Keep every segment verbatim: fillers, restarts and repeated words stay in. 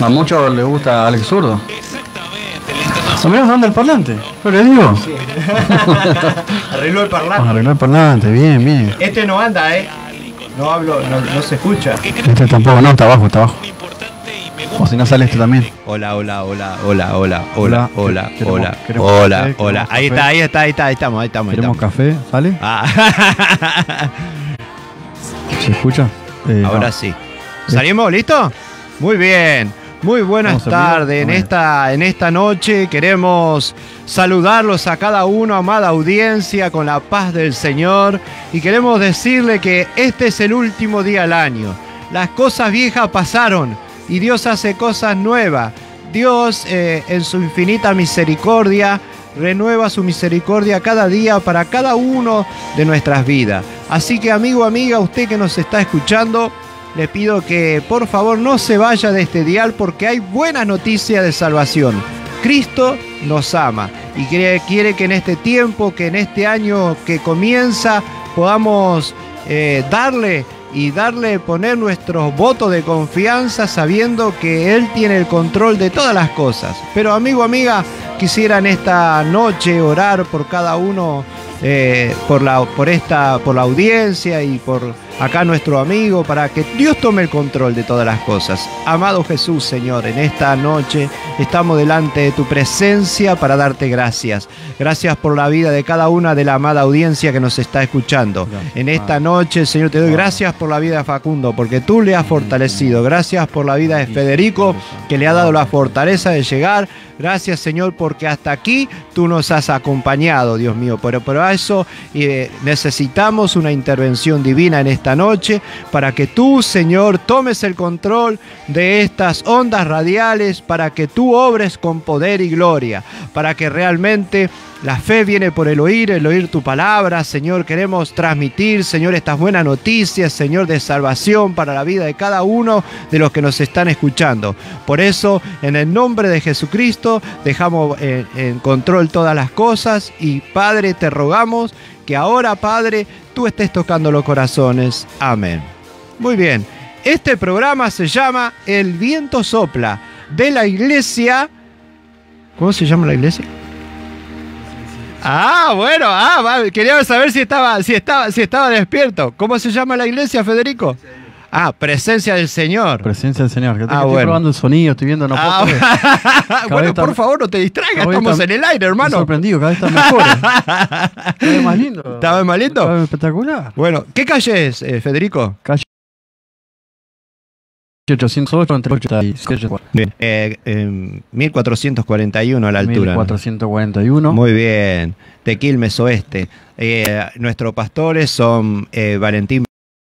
A muchos les gusta Alex Zurdo. ¿O menos anda el parlante? ¿Qué le digo? Sí. Arregló el parlante. Arregló el parlante, bien, bien. Este no anda, ¿eh? No hablo, no, no se escucha. Este tampoco, no, está abajo, está abajo. O si no sale este también. Hola, hola, hola, hola, hola, hola, hola, Queremos- hola, queremos hola, café, hola. queremos Ahí café. está, ahí está, ahí está, ahí estamos, ahí estamos. ahí ¿Queremos estamos. café? ¿Sale? Ah. ¿Se escucha? Eh, Ahora no. sí. ¿Salimos? ¿Listo? Muy bien. Muy buenas ¿Estamos en vivo? tardes. En Muy bien. esta, en esta noche queremos saludarlos a cada uno, amada audiencia, con la paz del Señor. Y queremos decirle que este es el último día del año. Las cosas viejas pasaron y Dios hace cosas nuevas. Dios, eh, en su infinita misericordia, renueva su misericordia cada día para cada uno de nuestras vidas. Así que, amigo, amiga, usted que nos está escuchando, le pido que por favor no se vaya de este dial porque hay buena noticia de salvación. Cristo nos ama y quiere, quiere que en este tiempo, que en este año que comienza, podamos eh, darle y darle, poner nuestros votos de confianza sabiendo que Él tiene el control de todas las cosas. Pero, amigo, amiga, quisiera en esta noche orar por cada uno, eh, por, la, por, esta, por la audiencia y por acá nuestro amigo, para que Dios tome el control de todas las cosas. Amado Jesús, Señor, en esta noche estamos delante de tu presencia para darte gracias. Gracias por la vida de cada una de la amada audiencia que nos está escuchando. Gracias, En esta Padre. noche, Señor, te doy gracias por la vida de Facundo, porque tú le has fortalecido. Gracias por la vida de Federico, que le ha dado la fortaleza de llegar. Gracias, Señor, porque hasta aquí tú nos has acompañado, Dios mío. Pero por eso eh, necesitamos una intervención divina en esta noche para que tú, Señor, tomes el control de estas ondas radiales, para que tú obres con poder y gloria, para que realmente la fe viene por el oír, el oír tu palabra. Señor, queremos transmitir, Señor, estas buenas noticias, Señor, de salvación para la vida de cada uno de los que nos están escuchando. Por eso, en el nombre de Jesucristo, dejamos en, en control todas las cosas y, Padre, te rogamos que ahora, Padre, tú estés tocando los corazones. Amén. Muy bien. Este programa se llama El Viento Sopla, de la iglesia... ¿Cómo se llama la iglesia? Ah, bueno, ah, va, quería saber si estaba, si estaba, si estaba despierto. ¿Cómo se llama la iglesia, Federico? Ah, Presencia del Señor. Presencia del Señor. Que Ah, estoy bueno. probando el sonido, estoy viendo, no puedo Ah, creer. bueno, vez está- por favor, no te distraigas, cada vez estamos está- en el aire, Estoy hermano. sorprendido, cada vez está mejor. ¿eh? Cada vez más lindo. ¿Está más lindo? Cada vez espectacular. Bueno, ¿qué calle es, eh, Federico? Calle ochocientos ocho, entre ocho y siete. Bien. Eh, eh, mil cuatrocientos cuarenta y uno a la altura. mil cuatrocientos cuarenta y uno. Muy bien. De Quilmes Oeste. Eh, nuestros pastores son eh, Valentín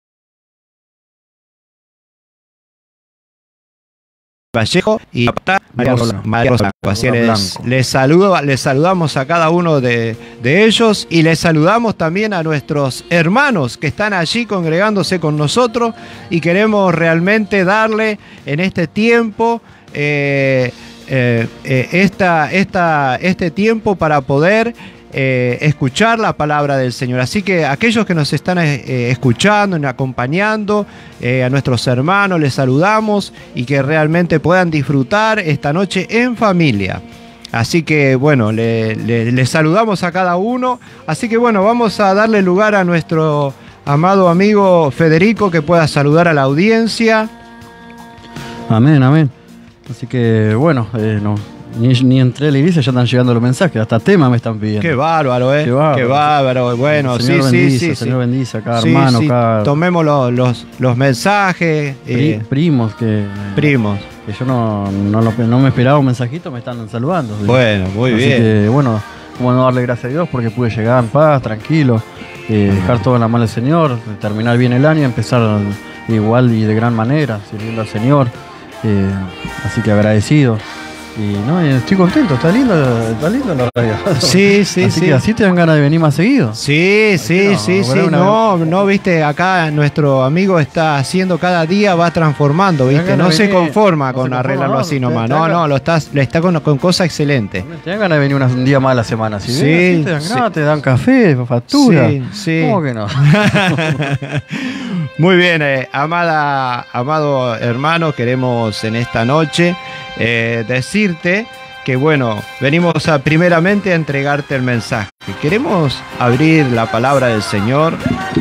Vallejo y María Rosa, María Rosa Blanco. Así Rosa les, Blanco. les, saludo, les saludamos a cada uno de, de ellos y les saludamos también a nuestros hermanos que están allí congregándose con nosotros y queremos realmente darle en este tiempo eh, eh, eh, esta, esta, este tiempo para poder Eh, escuchar la palabra del Señor. Así que aquellos que nos están eh, escuchando y acompañando, eh, a nuestros hermanos les saludamos y que realmente puedan disfrutar esta noche en familia. Así que bueno, le, le, le saludamos a cada uno. Así que bueno, vamos a darle lugar a nuestro amado amigo Federico, que pueda saludar a la audiencia. Amén, amén. Así que bueno, eh, no, ni, ni entré a la iglesia, ya están llegando los mensajes, hasta temas me están pidiendo. Qué bárbaro, ¿eh? Qué bárbaro. Qué bárbaro. Bueno, El sí, Señor sí, bendice, sí. el Señor sí. bendice a cada Sí, hermano, sí, cada tomemos los, los, los mensajes. pri- eh, primos que, primos. que yo no, no, lo- no me esperaba un mensajito, me están saludando. Bueno, muy Así bien. que bueno, como no darle gracias a Dios porque pude llegar en paz, tranquilo, eh, dejar todo en la mano del Señor, terminar bien el año y empezar igual y de gran manera, sirviendo al Señor. Eh, así que agradecido. Y no, y estoy contento, está lindo, está lindo la radio. Sí, sí, así sí. que así te dan ganas de venir más seguido. Sí, sí, no? sí, sí. Bueno, una- No, no, viste, acá nuestro amigo está haciendo cada día, va transformando, Te dan viste. ganas No de se venir, conforma no con se conforma, arreglarlo no, así te- nomás. te No, dan no, ganas- lo estás, le está con, con cosas excelentes. Te dan ganas de venir una- un día más a la semana. Si Sí, ves, así te dan sí. ganas, te dan café, factura. Sí, sí. ¿Cómo que no? Muy bien, eh, amada, amado hermano, queremos en esta noche eh, decirte que bueno, venimos a primeramente a entregarte el mensaje. Queremos abrir la palabra del Señor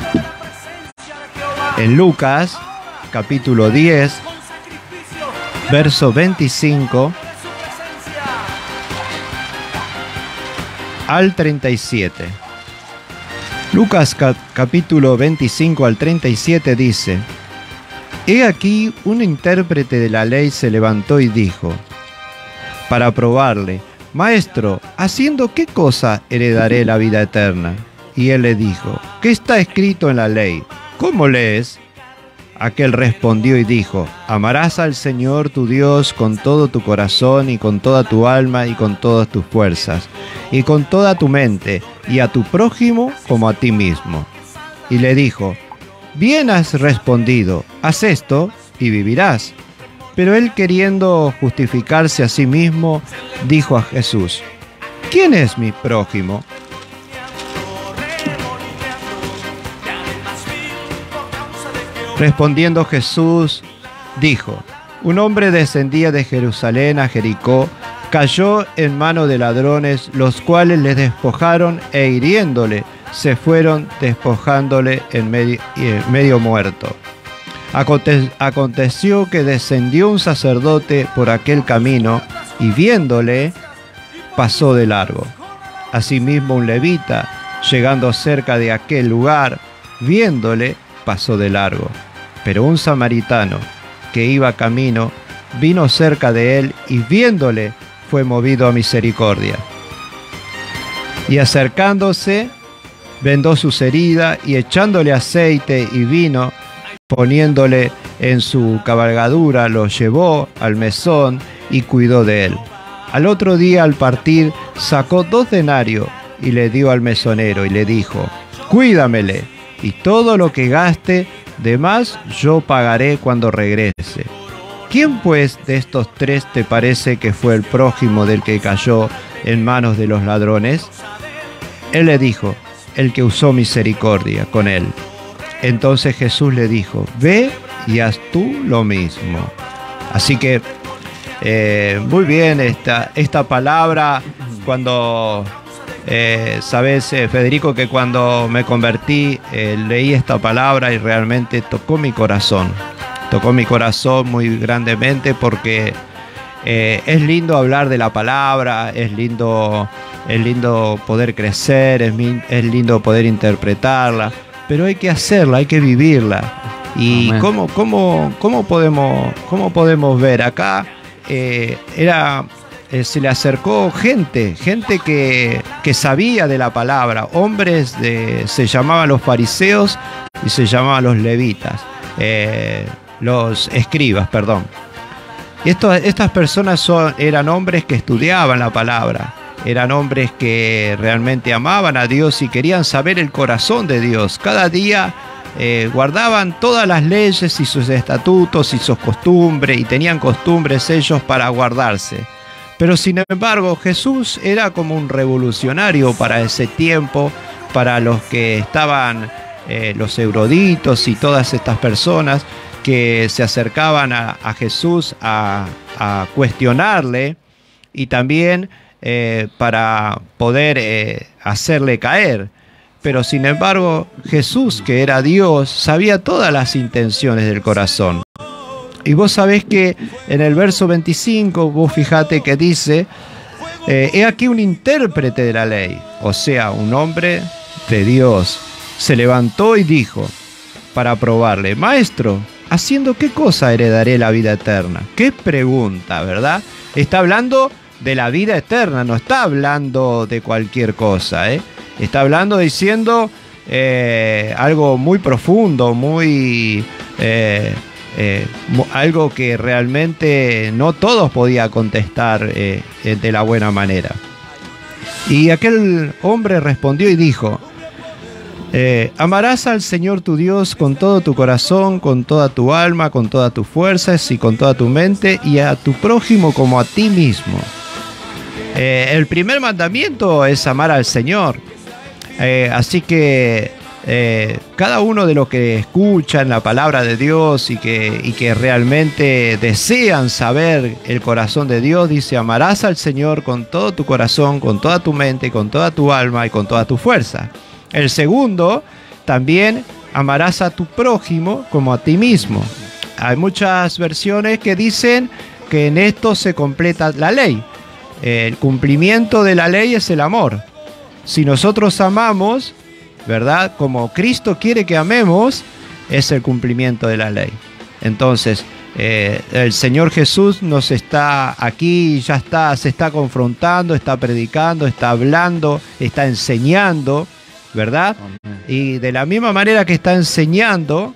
en Lucas, capítulo diez, verso veinticinco al treinta y siete. Lucas cap capítulo veinticinco al treinta y siete dice: He aquí un intérprete de la ley se levantó y dijo, para probarle, Maestro, ¿haciendo qué cosa heredaré la vida eterna? Y él le dijo, ¿qué está escrito en la ley? ¿Cómo lees? Aquel respondió y dijo, amarás al Señor tu Dios con todo tu corazón y con toda tu alma y con todas tus fuerzas y con toda tu mente y a tu prójimo como a ti mismo. Y le dijo, bien has respondido, haz esto y vivirás. Pero él, queriendo justificarse a sí mismo, dijo a Jesús, ¿quién es mi prójimo? Respondiendo Jesús, dijo, un hombre descendía de Jerusalén a Jericó, cayó en mano de ladrones, los cuales le despojaron e hiriéndole, se fueron despojándole en medio, en medio muerto. Aconte- aconteció que descendió un sacerdote por aquel camino y viéndole, pasó de largo. Asimismo un levita, llegando cerca de aquel lugar, viéndole, pasó de largo. Pero un samaritano que iba camino, vino cerca de él y viéndole, fue movido a misericordia. Y acercándose, vendó sus heridas y echándole aceite y vino, poniéndole en su cabalgadura, lo llevó al mesón y cuidó de él. Al otro día, al partir, sacó dos denarios y le dio al mesonero y le dijo, cuídamele, y todo lo que gaste de más yo pagaré cuando regrese. ¿Quién pues de estos tres te parece que fue el prójimo del que cayó en manos de los ladrones? Él le dijo, el que usó misericordia con él. Entonces Jesús le dijo, ve y haz tú lo mismo. Así que, eh, muy bien, esta, esta palabra, cuando, eh, sabes, eh, Federico, que cuando me convertí, eh, leí esta palabra y realmente tocó mi corazón. Tocó mi corazón muy grandemente porque eh, es lindo hablar de la palabra, es lindo, es lindo poder crecer, es, es lindo poder interpretarla. Pero hay que hacerla, hay que vivirla. ¿Y cómo, cómo, cómo, podemos, cómo podemos ver? Acá eh, era, eh, se le acercó gente, gente que, que sabía de la palabra. Hombres, de, se llamaban los fariseos y se llamaban los levitas. Eh, los escribas, perdón. Y estos, estas personas son, eran hombres que estudiaban la palabra. Eran hombres que realmente amaban a Dios y querían saber el corazón de Dios. Cada día eh, guardaban todas las leyes y sus estatutos y sus costumbres, y tenían costumbres ellos para guardarse. Pero sin embargo, Jesús era como un revolucionario para ese tiempo, para los que estaban, eh, los eruditos y todas estas personas que se acercaban a, a Jesús a, a cuestionarle y también Eh, para poder eh, hacerle caer. Pero sin embargo, Jesús, que era Dios, sabía todas las intenciones del corazón. Y vos sabés que en el verso veinticinco, vos fijate que dice, eh, he aquí un intérprete de la ley, o sea, un hombre de Dios, se levantó y dijo, para probarle, Maestro, ¿haciendo qué cosa heredaré la vida eterna? Qué pregunta, ¿verdad? Está hablando de la vida eterna, no está hablando de cualquier cosa, ¿eh? Está hablando diciendo eh, algo muy profundo, muy eh, eh, algo que realmente no todos podían contestar eh, de la buena manera. Y aquel hombre respondió y dijo, eh, amarás al Señor tu Dios con todo tu corazón, con toda tu alma, con todas tus fuerzas y con toda tu mente, y a tu prójimo como a ti mismo. Eh, el primer mandamiento es amar al Señor. Eh, así que eh, cada uno de los que escuchan la palabra de Dios y que, y que realmente desean saber el corazón de Dios, dice: amarás al Señor con todo tu corazón, con toda tu mente, con toda tu alma y con toda tu fuerza. El segundo, también amarás a tu prójimo como a ti mismo. Hay muchas versiones que dicen que en esto se completa la ley. El cumplimiento de la ley es el amor. Si nosotros amamos, ¿verdad?, como Cristo quiere que amemos, es el cumplimiento de la ley. Entonces, eh, el Señor Jesús nos está aquí, ya está, se está confrontando, está predicando, está hablando, está enseñando, ¿verdad? Amén. Y de la misma manera que está enseñando,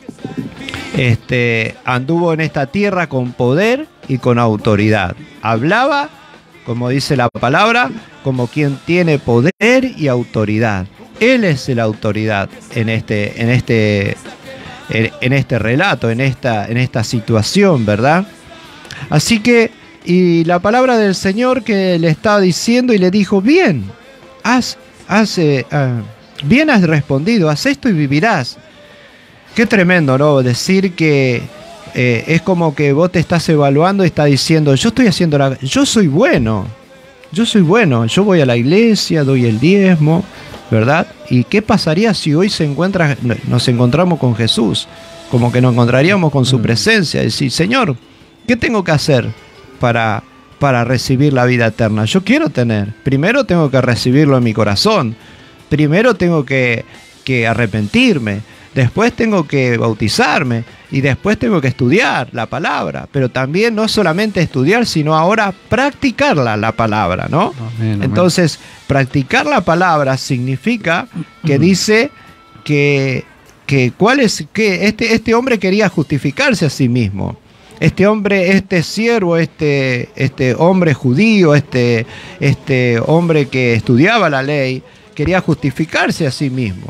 este, anduvo en esta tierra con poder y con autoridad. Hablaba, como dice la palabra, como quien tiene poder y autoridad. Él es la autoridad en este, en este, en, en este relato, en esta, en esta situación, ¿verdad? Así que, y la palabra del Señor que le estaba diciendo y le dijo: bien, haz, haz, eh, uh, bien has respondido, haz esto y vivirás. Qué tremendo, ¿no? Decir que eh, es como que vos te estás evaluando y estás diciendo: yo estoy haciendo la, yo soy bueno, yo soy bueno, yo voy a la iglesia, doy el diezmo, ¿verdad? ¿Y qué pasaría si hoy se encuentra, nos encontramos con Jesús? Como que nos encontraríamos con su presencia. Decir: Señor, ¿qué tengo que hacer para, para recibir la vida eterna? Yo quiero tener. Primero tengo que recibirlo en mi corazón. Primero tengo que, que arrepentirme. Después tengo que bautizarme. Y después tengo que estudiar la palabra. Pero también no solamente estudiar, sino ahora practicarla, la palabra, ¿no? Amén, amén. Entonces, practicar la palabra significa que dice que, que, ¿cuál es, que este, este hombre quería justificarse a sí mismo. Este hombre, este siervo, este, este hombre judío, este, este hombre que estudiaba la ley, quería justificarse a sí mismo.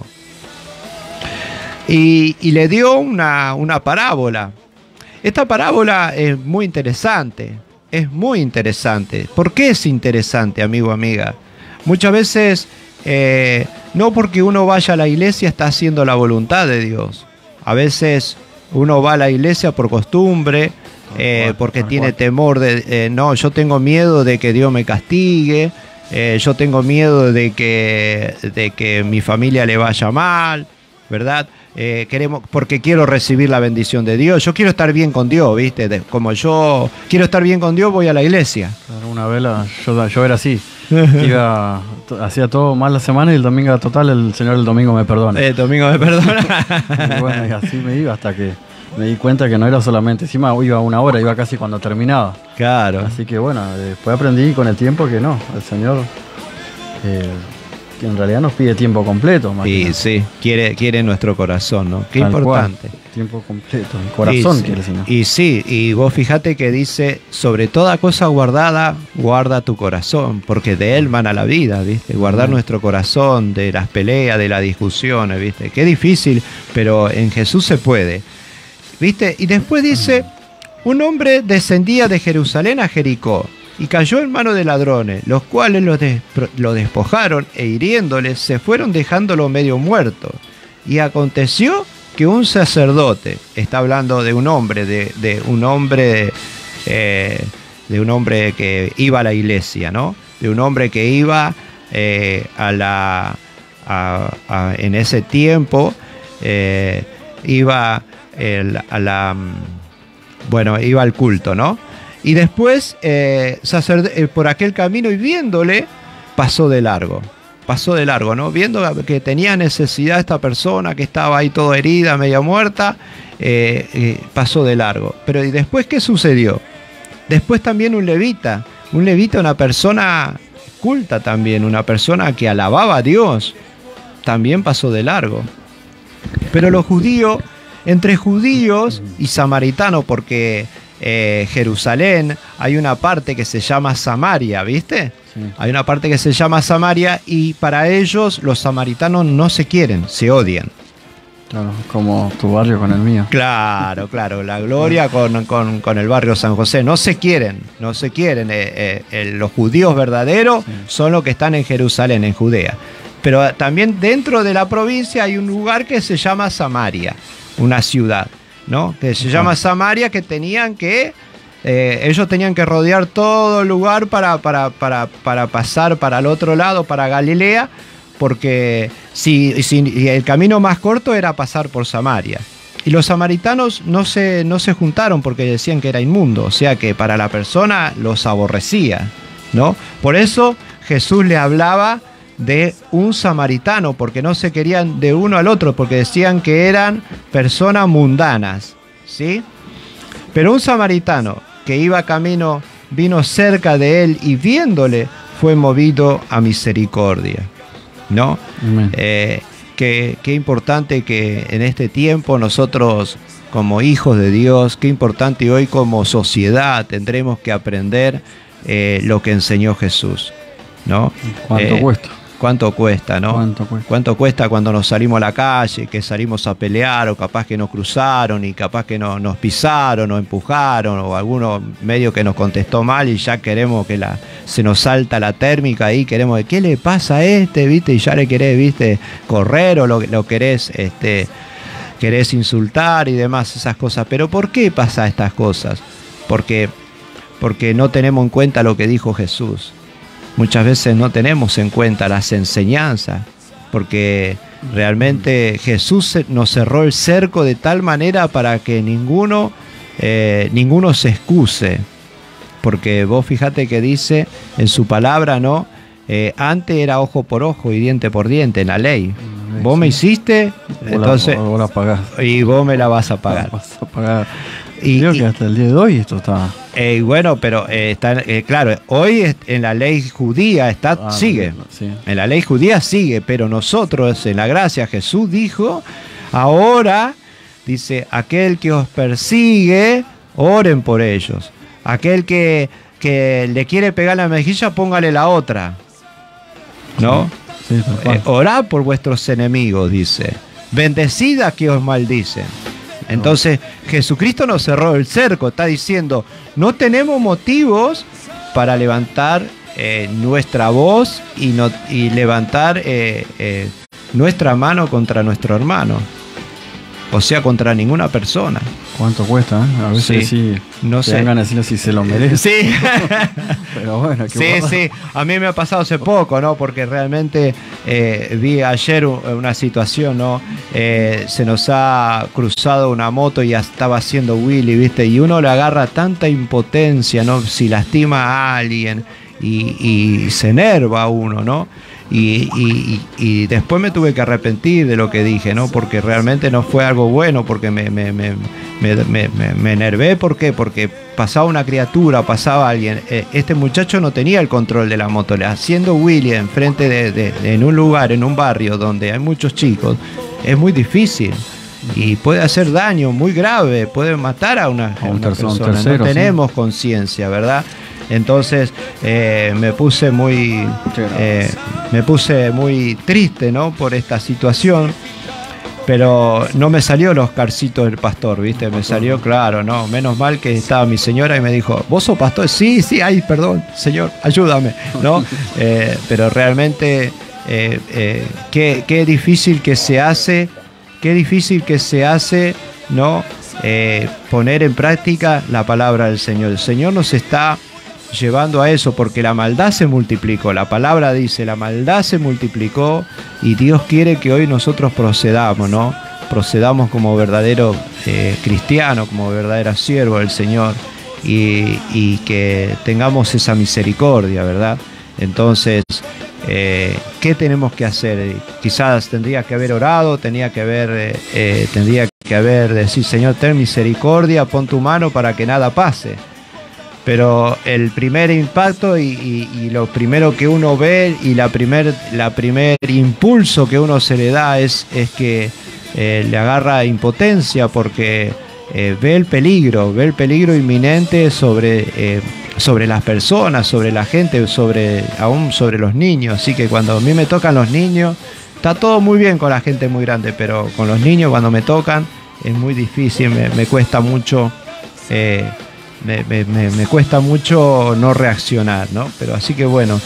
Y, y le dio una, una parábola. Esta parábola es muy interesante, es muy interesante. ¿Por qué es interesante, amigo, amiga? Muchas veces, eh, no porque uno vaya a la iglesia está haciendo la voluntad de Dios. A veces uno va a la iglesia por costumbre, eh, porque tiene temor de, eh, no, yo tengo miedo de que Dios me castigue, eh, yo tengo miedo de que, de que mi familia le vaya mal, ¿verdad? Eh, queremos, porque quiero recibir la bendición de Dios. Yo quiero estar bien con Dios, ¿viste? De, como yo quiero estar bien con Dios, voy a la iglesia. Una vela, yo, yo era así. Iba, hacía todo mal la semana y el domingo total, el Señor el domingo me perdona. El domingo me perdona. Y bueno, y así me iba hasta que me di cuenta que no era solamente, encima iba una hora, iba casi cuando terminaba. Claro. Así que bueno, después aprendí con el tiempo que no, el Señor... Eh, que en realidad nos pide tiempo completo. Sí, sí, quiere, quiere nuestro corazón, ¿no? Qué Tal importante. Cual, tiempo completo, el corazón y, quiere, Señor. Y sí, y vos fíjate que dice: sobre toda cosa guardada, guarda tu corazón, porque de él mana la vida, ¿viste? Guardar mm. nuestro corazón de las peleas, de las discusiones, ¿viste? Qué difícil, pero en Jesús se puede, ¿viste? Y después dice: un hombre descendía de Jerusalén a Jericó, y cayó en manos de ladrones, los cuales lo, des lo despojaron e hiriéndole se fueron dejándolo medio muerto. Y aconteció que un sacerdote, está hablando de un hombre, de, de un hombre, eh, de un hombre que iba a la iglesia, ¿no? De un hombre que iba eh, a la, a, a, en ese tiempo, eh, iba el, a la, bueno, iba al culto, ¿no? Y después, eh, eh, por aquel camino y viéndole, pasó de largo. Pasó de largo, ¿no? Viendo que tenía necesidad esta persona, que estaba ahí toda herida, media muerta, eh, eh, pasó de largo. Pero ¿y después qué sucedió? Después también un levita. Un levita, una persona culta también, una persona que alababa a Dios, también pasó de largo. Pero los judíos, entre judíos y samaritanos, porque... Eh, Jerusalén, hay una parte que se llama Samaria, ¿viste? Sí. Hay una parte que se llama Samaria y para ellos los samaritanos no se quieren, se odian. Claro, como tu barrio con el mío. Claro, claro, la Gloria con, con, con el barrio San José. No se quieren, no se quieren. Eh, eh, eh, los judíos verdaderos sí. son los que están en Jerusalén, en Judea. pero también dentro de la provincia hay un lugar que se llama Samaria, una ciudad, ¿no? Que se llama Samaria, que tenían que, eh, ellos tenían que rodear todo el lugar para, para, para, para pasar para el otro lado, para Galilea, porque si, si y el camino más corto era pasar por Samaria. Y los samaritanos no se, no se juntaron porque decían que era inmundo, o sea que para la persona los aborrecía, ¿no? Por eso Jesús le hablaba de un samaritano, porque no se querían de uno al otro, porque decían que eran personas mundanas, ¿sí? Pero un samaritano que iba camino, vino cerca de él y viéndole fue movido a misericordia, ¿no? Eh, qué, qué importante que en este tiempo nosotros como hijos de Dios, qué importante hoy como sociedad tendremos que aprender eh, lo que enseñó Jesús, ¿no? ¿Cuánto Eh, cuesta? ¿Cuánto cuesta, no? ¿Cuánto cuesta? ¿Cuánto cuesta cuando nos salimos a la calle, que salimos a pelear, o capaz que nos cruzaron y capaz que no, nos pisaron o empujaron, o alguno medio que nos contestó mal y ya queremos que la, se nos salta la térmica ahí, queremos, ¿qué le pasa a este? ¿Viste? Y ya le querés, ¿viste? Correr o lo, lo querés, este, querés insultar y demás, esas cosas. Pero ¿por qué pasa estas cosas? Porque, porque no tenemos en cuenta lo que dijo Jesús. Muchas veces no tenemos en cuenta las enseñanzas, porque realmente Jesús nos cerró el cerco de tal manera para que ninguno, eh, ninguno se excuse. Porque vos fíjate que dice en su palabra, ¿no? Eh, antes era ojo por ojo y diente por diente en la ley. Vos me hiciste, entonces, vos la pagás. Y vos me la vas a pagar. La vas a pagar. Y, Creo y, que hasta el día de hoy esto está... Eh, bueno, pero eh, está, eh, claro, hoy en la ley judía está, Ah, sigue. sí. En la ley judía sigue, pero nosotros en la gracia Jesús dijo, ahora, dice, aquel que os persigue, oren por ellos. Aquel que, que le quiere pegar la mejilla, póngale la otra. ¿No? Sí, tal cual. Eh, orad por vuestros enemigos, dice. Bendecid a que os maldicen. Entonces Jesucristo nos cerró el cerco, está diciendo, no tenemos motivos para levantar eh, nuestra voz y, no, y levantar eh, eh, nuestra mano contra nuestro hermano, o sea, contra ninguna persona. ¿Cuánto cuesta? ¿Eh? A veces sí, sí no se sé. dan ganas de decirle si se lo merece. Sí. Pero bueno, qué Sí, guapa. sí, a mí me ha pasado hace poco, ¿no? Porque realmente eh, vi ayer una situación, ¿no? Eh, se nos ha cruzado una moto y ya estaba haciendo Willy, ¿viste? Y uno le agarra tanta impotencia, ¿no? Si lastima a alguien y, y se enerva uno, ¿no? Y, y, y después me tuve que arrepentir de lo que dije, ¿no? Porque realmente no fue algo bueno, porque me, me, me, me, me, me, me enervé. ¿Por qué? Porque pasaba una criatura, pasaba alguien. Este muchacho no tenía el control de la moto. Haciendo Willy enfrente de, de, de, en un lugar, en un barrio donde hay muchos chicos, es muy difícil. Y puede hacer daño muy grave, puede matar a una, a una tercero, persona. tercero, no tenemos sí. conciencia, ¿verdad? Entonces eh, me puse muy eh, me puse muy triste, ¿no? Por esta situación, pero no me salió el Oscarcito del pastor, ¿viste? Me salió, claro, ¿no? Menos mal que estaba mi señora y me dijo, ¿vos sos pastor? Sí, sí, ay, perdón, señor, ayúdame, ¿no? Eh, pero realmente eh, eh, qué, qué difícil que se hace, qué difícil que se hace, ¿no? Eh, poner en práctica la palabra del Señor. El Señor nos está llevando a eso, porque la maldad se multiplicó. La palabra dice, la maldad se multiplicó y Dios quiere que hoy nosotros procedamos, ¿no? Procedamos como verdadero eh, cristiano, como verdadera siervo del Señor y, y que tengamos esa misericordia, ¿verdad? Entonces, eh, ¿qué tenemos que hacer? Quizás tendría que haber orado, tenía que haber, eh, eh, tendría que haber decir, Señor, ten misericordia, pon tu mano para que nada pase. Pero el primer impacto y, y, y lo primero que uno ve y la primer, la primer impulso que uno se le da es, es que eh, le agarra impotencia porque eh, ve el peligro, ve el peligro inminente sobre, eh, sobre las personas, sobre la gente, sobre, aún sobre los niños. Así que cuando a mí me tocan los niños, está todo muy bien con la gente muy grande, pero con los niños cuando me tocan es muy difícil, me, me cuesta mucho... Eh, Me, me, me cuesta mucho no reaccionar, ¿no? Pero así que bueno,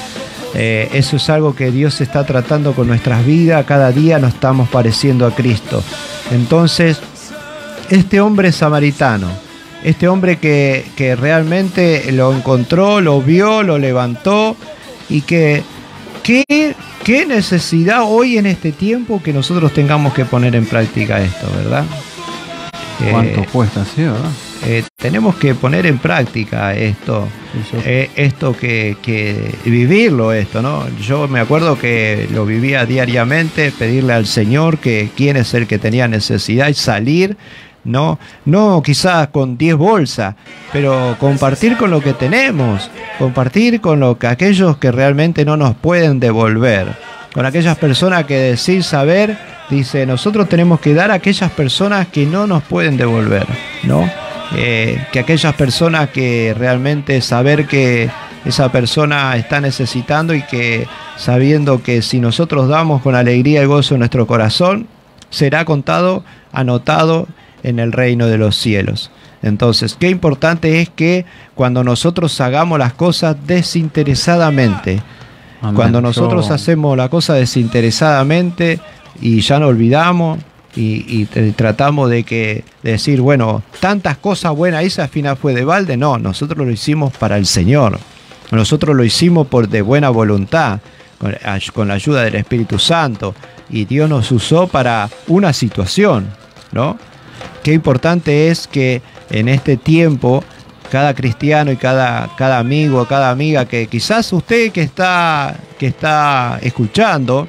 Eh, eso es algo que Dios está tratando con nuestras vidas. Cada día nos estamos pareciendo a Cristo. Entonces, este hombre samaritano, este hombre que, que realmente lo encontró, lo vio, lo levantó, y que qué, qué necesidad hoy en este tiempo que nosotros tengamos que poner en práctica esto, ¿verdad? ¿Cuánto Eh, cuesta, sí, verdad? Eh, tenemos que poner en práctica esto, eh, esto que, que vivirlo esto, ¿no? Yo me acuerdo que lo vivía diariamente, pedirle al Señor que quién es el que tenía necesidad y salir, no, no quizás con diez bolsas, pero compartir con lo que tenemos, compartir con lo que aquellos que realmente no nos pueden devolver, con aquellas personas que decir saber, dice, nosotros tenemos que dar a aquellas personas que no nos pueden devolver, ¿no? Eh, que aquellas personas que realmente saber que esa persona está necesitando y que sabiendo que si nosotros damos con alegría y gozo en nuestro corazón, será contado, anotado en el reino de los cielos. Entonces, qué importante es que cuando nosotros hagamos las cosas desinteresadamente, Amén. Cuando nosotros Yo... hacemos la cosa desinteresadamente y ya no olvidamos, Y, y tratamos de que de decir, bueno, tantas cosas buenas, esa al final fue de balde. No, nosotros lo hicimos para el Señor. Nosotros lo hicimos por de buena voluntad, con, con la ayuda del Espíritu Santo. Y Dios nos usó para una situación, ¿no? Qué importante es que en este tiempo, cada cristiano y cada, cada amigo, cada amiga, que quizás usted que está, que está escuchando,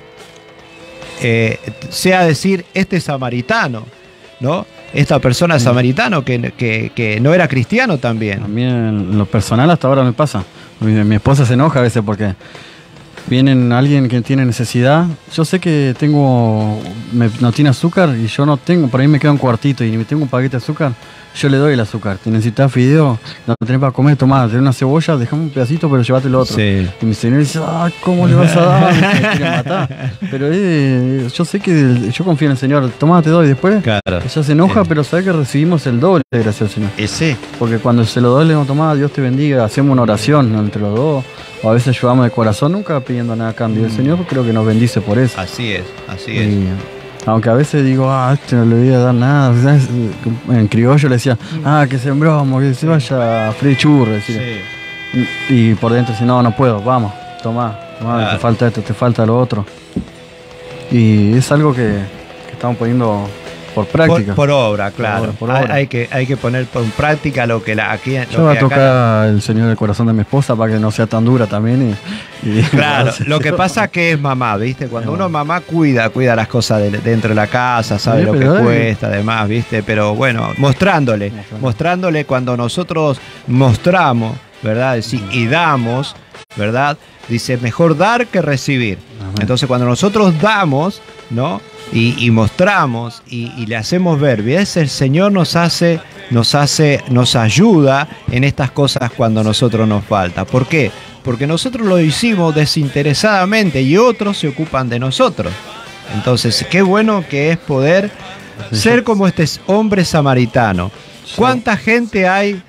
Eh, sea decir, este samaritano, ¿no? Esta persona sí. samaritano que, que, que no era cristiano también. A mí en lo personal hasta ahora me pasa. Mi, mi esposa se enoja a veces porque vienen alguien que tiene necesidad. Yo sé que tengo me, no tiene azúcar y yo no tengo, por ahí me queda un cuartito y me tengo un paquete de azúcar, yo le doy el azúcar. ¿Te necesitas fideo? No tenés para comer, tomá, tenés una cebolla, dejame un pedacito, pero llevate lo otro. Sí. Y mi señor dice, ah, ¿cómo le vas a dar? Me quiere matar. Pero eh, yo sé que yo confío en el Señor, tomá, te doy. Después claro. ella se enoja, sí. pero sabe que recibimos el doble, gracias al Señor. Ese. Porque cuando se lo doy, le digo, tomá, Dios te bendiga, hacemos una oración entre los dos. O a veces ayudamos de corazón, nunca pidiendo nada a cambio. El Señor creo que nos bendice por eso. Así es, así y, es. Aunque a veces digo, ah, este no le voy a dar nada. En criollo le decía, ah, que sembramos, que se vaya a freír churro. Sí. Y, y por dentro dice, no, no puedo, vamos, tomá, tomá claro. te falta esto, te falta lo otro. Y es algo que, que estamos poniendo por práctica. Por, por obra, claro. Por obra, por obra. Hay, hay, que, hay que poner por práctica lo que la, aquí. Yo voy a tocar acá... el Señor del corazón de mi esposa para que no sea tan dura también. Y, y claro, lo que pasa que es mamá, ¿viste? Cuando uno mamá cuida, cuida las cosas de, dentro de la casa, sabe sí, lo que dale. cuesta, además, ¿viste? Pero bueno, mostrándole, mostrándole, mostrándole cuando nosotros mostramos, ¿verdad? Sí, y damos, ¿verdad? Dice, mejor dar que recibir. Amén. Entonces, cuando nosotros damos, ¿no? Y, y mostramos y, y le hacemos ver, ¿ves? El Señor nos hace, nos hace, nos ayuda en estas cosas cuando nosotros nos falta. ¿Por qué? Porque nosotros lo hicimos desinteresadamente y otros se ocupan de nosotros. Entonces, qué bueno que es poder ser como este hombre samaritano. ¿Cuánta gente hay?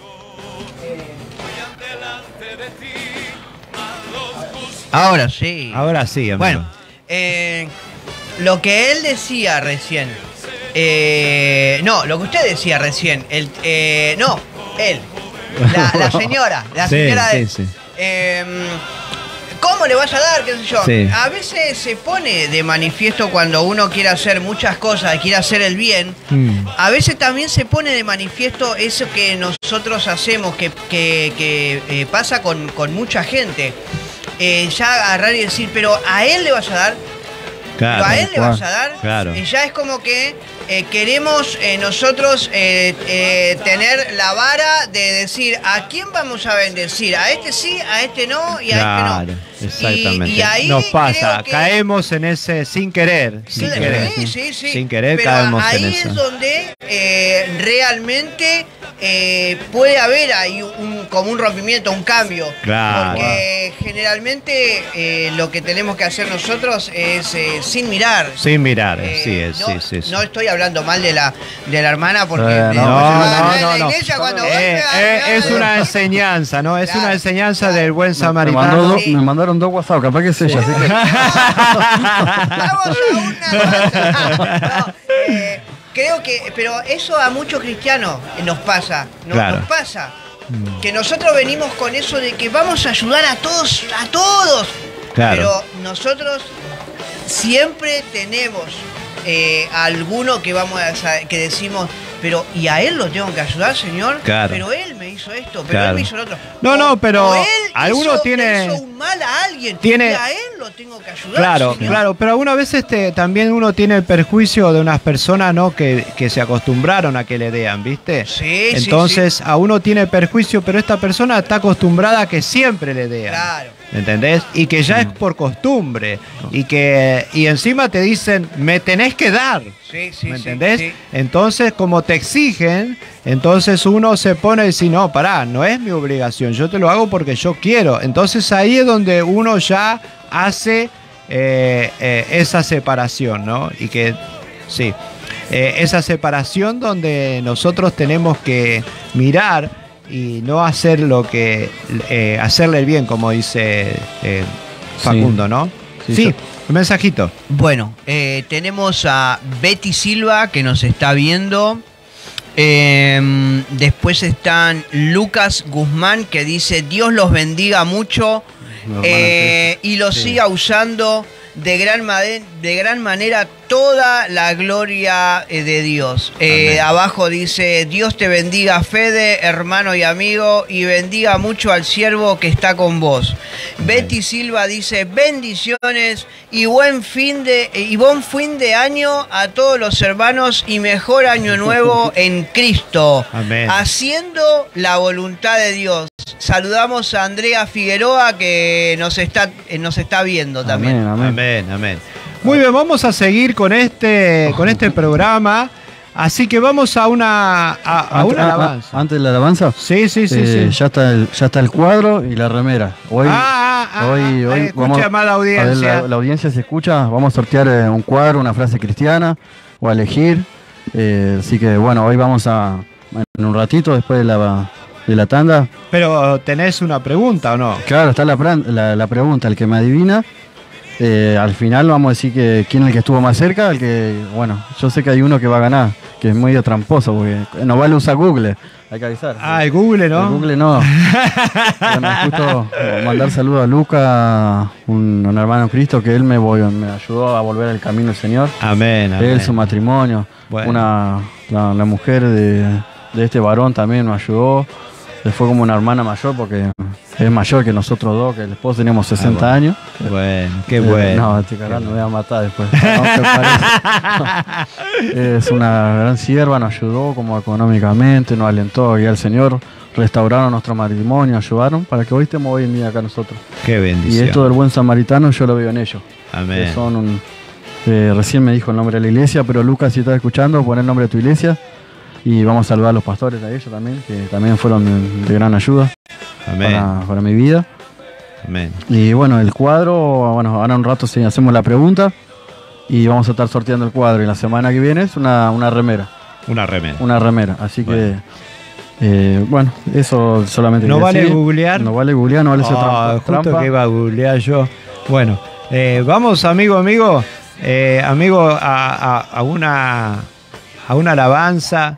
Ahora sí. Ahora sí, amigo. Bueno, eh... lo que él decía recién, eh, no, lo que usted decía recién, el, eh, no, él, la, la señora, la sí, señora de, sí, sí. Eh, ¿cómo le vas a dar? ¿Qué sé yo? Sí. A veces se pone de manifiesto cuando uno quiere hacer muchas cosas, quiere hacer el bien, mm. a veces también se pone de manifiesto eso que nosotros hacemos, que, que, que eh, pasa con, con mucha gente, eh, ya agarrar y decir, pero a él le vas a dar. Claro, a él le vas a dar, claro. Y ya es como que eh, queremos eh, nosotros eh, eh, tener la vara de decir a quién vamos a bendecir, a este sí, a este no y claro, a este no. Exactamente. Y, y ahí nos pasa, que... caemos en ese sin querer, sin sí, querer, sí, sí, sí. sin querer pero caemos ahí en eso. Es donde eh, realmente eh, puede haber ahí un, como un rompimiento, un cambio, claro. Porque generalmente eh, lo que tenemos que hacer nosotros es eh, sin mirar, sin mirar, eh, sí, es, no, sí, sí, sí. No estoy hablando mal de la de la hermana porque eh, no, no, no, no, iglesia, cuando eh, eh, es una enseñanza, no, es claro, una enseñanza claro. del buen samaritano. Me, mandó, sí. me mandaron llegaron dos WhatsApp, capaz que es ella. Así que... Vamos a una. No, eh, creo que, pero eso a muchos cristianos nos pasa, nos, Claro. nos pasa. Que nosotros venimos con eso de que vamos a ayudar a todos, a todos. Claro. Pero nosotros siempre tenemos eh, alguno que vamos a, que decimos, pero y a él lo tengo que ayudar, Señor. Claro. Pero él me hizo esto, pero Claro. él me hizo lo otro. No, O- no, pero o él alguno hizo, tiene- hizo un mal a alguien. tiene- Y a él lo tengo que ayudar. Claro, Señor. claro, pero algunas veces te- también uno tiene el perjuicio de unas personas, ¿no? Que, que se acostumbraron a que le dean, ¿viste? Sí, sí, Entonces a uno tiene perjuicio, pero esta persona está acostumbrada a que siempre le dean. Claro. ¿Entendés? Y que ya es por costumbre. Y que y encima te dicen, me tenés que dar. Sí, sí, ¿Me sí, entendés? sí. Entonces, como te exigen, entonces uno se pone y dice, no, pará, no es mi obligación, yo te lo hago porque yo quiero. Entonces ahí es donde uno ya hace eh, eh, esa separación, ¿no? Y que, sí, eh, esa separación donde nosotros tenemos que mirar y no hacer lo que, eh, hacerle el bien, como dice eh, Facundo, ¿no? Sí, Sí, yo- un mensajito. Bueno, eh, tenemos a Betty Silva que nos está viendo. Eh, después están Lucas Guzmán que dice Dios los bendiga mucho Mi hermana, eh, y los Sí. siga usando de gran, made- de gran manera toda la gloria eh, de Dios. Eh, Amén. abajo dice Dios te bendiga Fede, hermano y amigo, y bendiga mucho al siervo que está con vos. Betty Silva dice bendiciones y buen fin de y buen fin de año a todos los hermanos y mejor año nuevo en Cristo. Amén. Haciendo la voluntad de Dios. Saludamos a Andrea Figueroa que nos está eh, nos está viendo también. Amén, amén. Amén, amén. Muy bien, vamos a seguir con este, con este programa. Así que vamos a una, a, a Ante- una ah, ah, alabanza. Antes de la alabanza, Sí, sí, sí, eh, sí. Ya, está el, ya está el cuadro y la remera. Hoy, ah, ah, hoy, ah, hoy eh, escucha más la a ver, audiencia. la, la audiencia se escucha. Vamos a sortear eh, un cuadro, una frase cristiana o a elegir. Eh, así que bueno, hoy vamos a, en un ratito después de la, de la tanda. Pero tenés una pregunta o no. Claro, está la, pran- la, la pregunta, el que me adivina. Eh, al final vamos a decir que quién es el que estuvo más cerca, el que, bueno, yo sé que hay uno que va a ganar, que es medio tramposo, porque no vale usar Google, hay que avisar. Ah, el Google, ¿no? El Google no. Bueno, justo mandar saludos a Luca, un, un hermano en Cristo, que él me, voy- me ayudó a volver al camino del Señor. Amén, amén. Él, su matrimonio, Bueno. una, la, la mujer de, de este varón también nos ayudó. Él fue como una hermana mayor porque es mayor que nosotros dos, que el esposo teníamos sesenta bueno. años. Bueno, qué Eh, bueno. No, este canal me voy a matar después. No, ¿qué parece? Es una gran sierva, nos ayudó como económicamente, nos alentó a guiar al Señor, restauraron nuestro matrimonio, ayudaron para que hoy estemos hoy en día acá nosotros. Qué Y bendición. esto del buen samaritano yo lo veo en ellos. Amén. Que son un- eh, recién me dijo el nombre de la iglesia, pero Lucas, si estás escuchando, pon el nombre de tu iglesia. Y vamos a saludar a los pastores de ellos también, que también fueron de, de gran ayuda Amén. para, para mi vida. Amén. Y bueno, el cuadro, bueno, ahora un rato sí, hacemos la pregunta y vamos a estar sorteando el cuadro. Y la semana que viene es una, una remera, Una remera. una remera. Así Bueno. que, eh, bueno, eso solamente No quería vale decir. googlear. No vale googlear, no vale ser Ah, trampa. justo trampa. que iba a googlear yo. Bueno, eh, vamos, amigo, amigo, eh, amigo, a, a- a una, a una alabanza.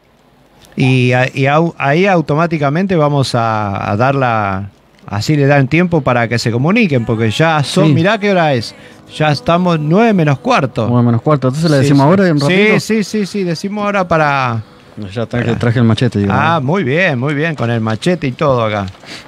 Y, a- y au- ahí automáticamente vamos a, a darla, así le dan tiempo para que se comuniquen, porque ya son, Sí. mirá qué hora es, ya estamos nueve menos cuarto. Nueve menos cuarto. Entonces le Sí, decimos sí. ahora y un ratito. Sí, sí, sí, sí, decimos ahora para... Ya traje, traje el machete. Digo, Ah, ¿no? muy bien, muy bien, con el machete y todo acá.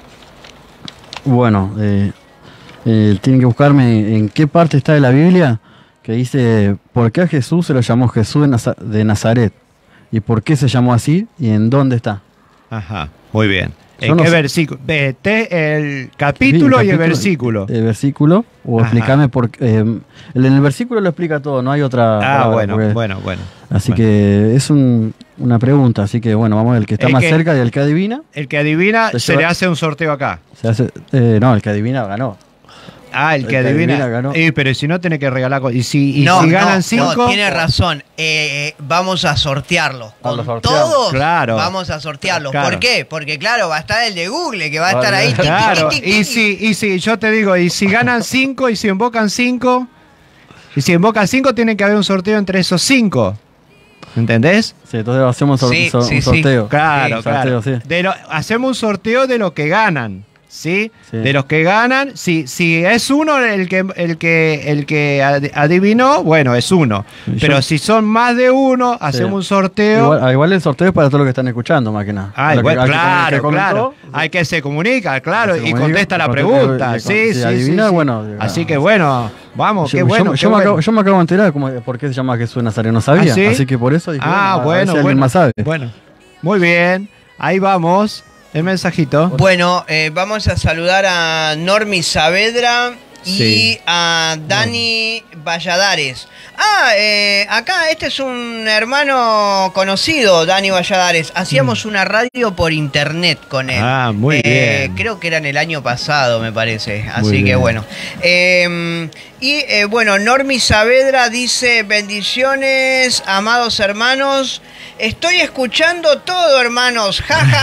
Bueno, eh, eh, tienen que buscarme en qué parte está de la Biblia que dice por qué a Jesús se lo llamó Jesús de, Naza- de Nazaret y por qué se llamó así y en dónde está. Ajá, muy bien. Yo ¿En no qué sé. versículo? Vete el capítulo Sí, y el capítulo, versículo. El versículo, o Ajá. explícame por qué. eh, el- en el versículo lo explica todo, no hay otra. Ah, palabra, bueno, porque- bueno, bueno. Así Bueno. que es un- una pregunta, así que bueno, vamos a ver el que está El más que- cerca y el que adivina. El que adivina Se se lleva- le hace un sorteo acá. Se hace, eh, no, el que adivina ganó. Ah, el que El que adivina. adivina ganó. Eh, pero si no, tiene que regalar. co- Y si, y no, si no, ganan no, cinco. tiene razón. Eh, vamos a sortearlo. Ah, lo Con sorteamos. todos Claro. vamos a sortearlo. Claro. ¿Por qué? Porque claro, va a estar el de Google, que va a Vale. estar ahí. tiqui, Claro, tiqui, y tiqui. si, y si, yo te digo, y si ganan cinco, y si invocan cinco, y si invocan cinco, tiene que haber un sorteo entre esos cinco. ¿Entendés? Sí, entonces hacemos un, sor- Sí, so- sí, un sí. sorteo. Claro, Sí, claro. sorteo, sí. De lo- hacemos un sorteo de lo que ganan, ¿sí? Sí. De los que ganan, si, si es uno el que, el que, el que ad- adivinó, bueno, es uno. Y Pero yo- si son más de uno, hacemos un sorteo. Igual, ah, igual el sorteo es para todos los que están escuchando, más que nada. Ah, Lo que- igual, al que- claro, que comentó, claro. Hay que se comunica, claro, Se y comunica, contesta la contesta, pregunta. y- Sí, y sí, adivina, sí, sí. bueno, Así ah, que bueno, vamos, Yo, qué bueno. yo- qué yo me bueno. acabo, yo me acabo de enterar como, por qué se llama Jesús Nazareno, no sabía. ¿Ah, sí? Así que por eso dije, Ah, a ver bueno, si alguien bueno. más sabe. Bueno, muy bien. Ahí vamos. El mensajito. Bueno, eh, vamos a saludar a Normi Saavedra y Sí. a Dani Valladares. Ah, eh, acá este es un hermano conocido, Dani Valladares. Hacíamos una radio por internet con él. Ah, muy Eh, bien. Creo que era en el año pasado, me parece. Así Muy que bien. bueno. Eh, y eh, bueno, Normi Saavedra dice: bendiciones, amados hermanos. Estoy escuchando todo, hermanos. Ja, ja,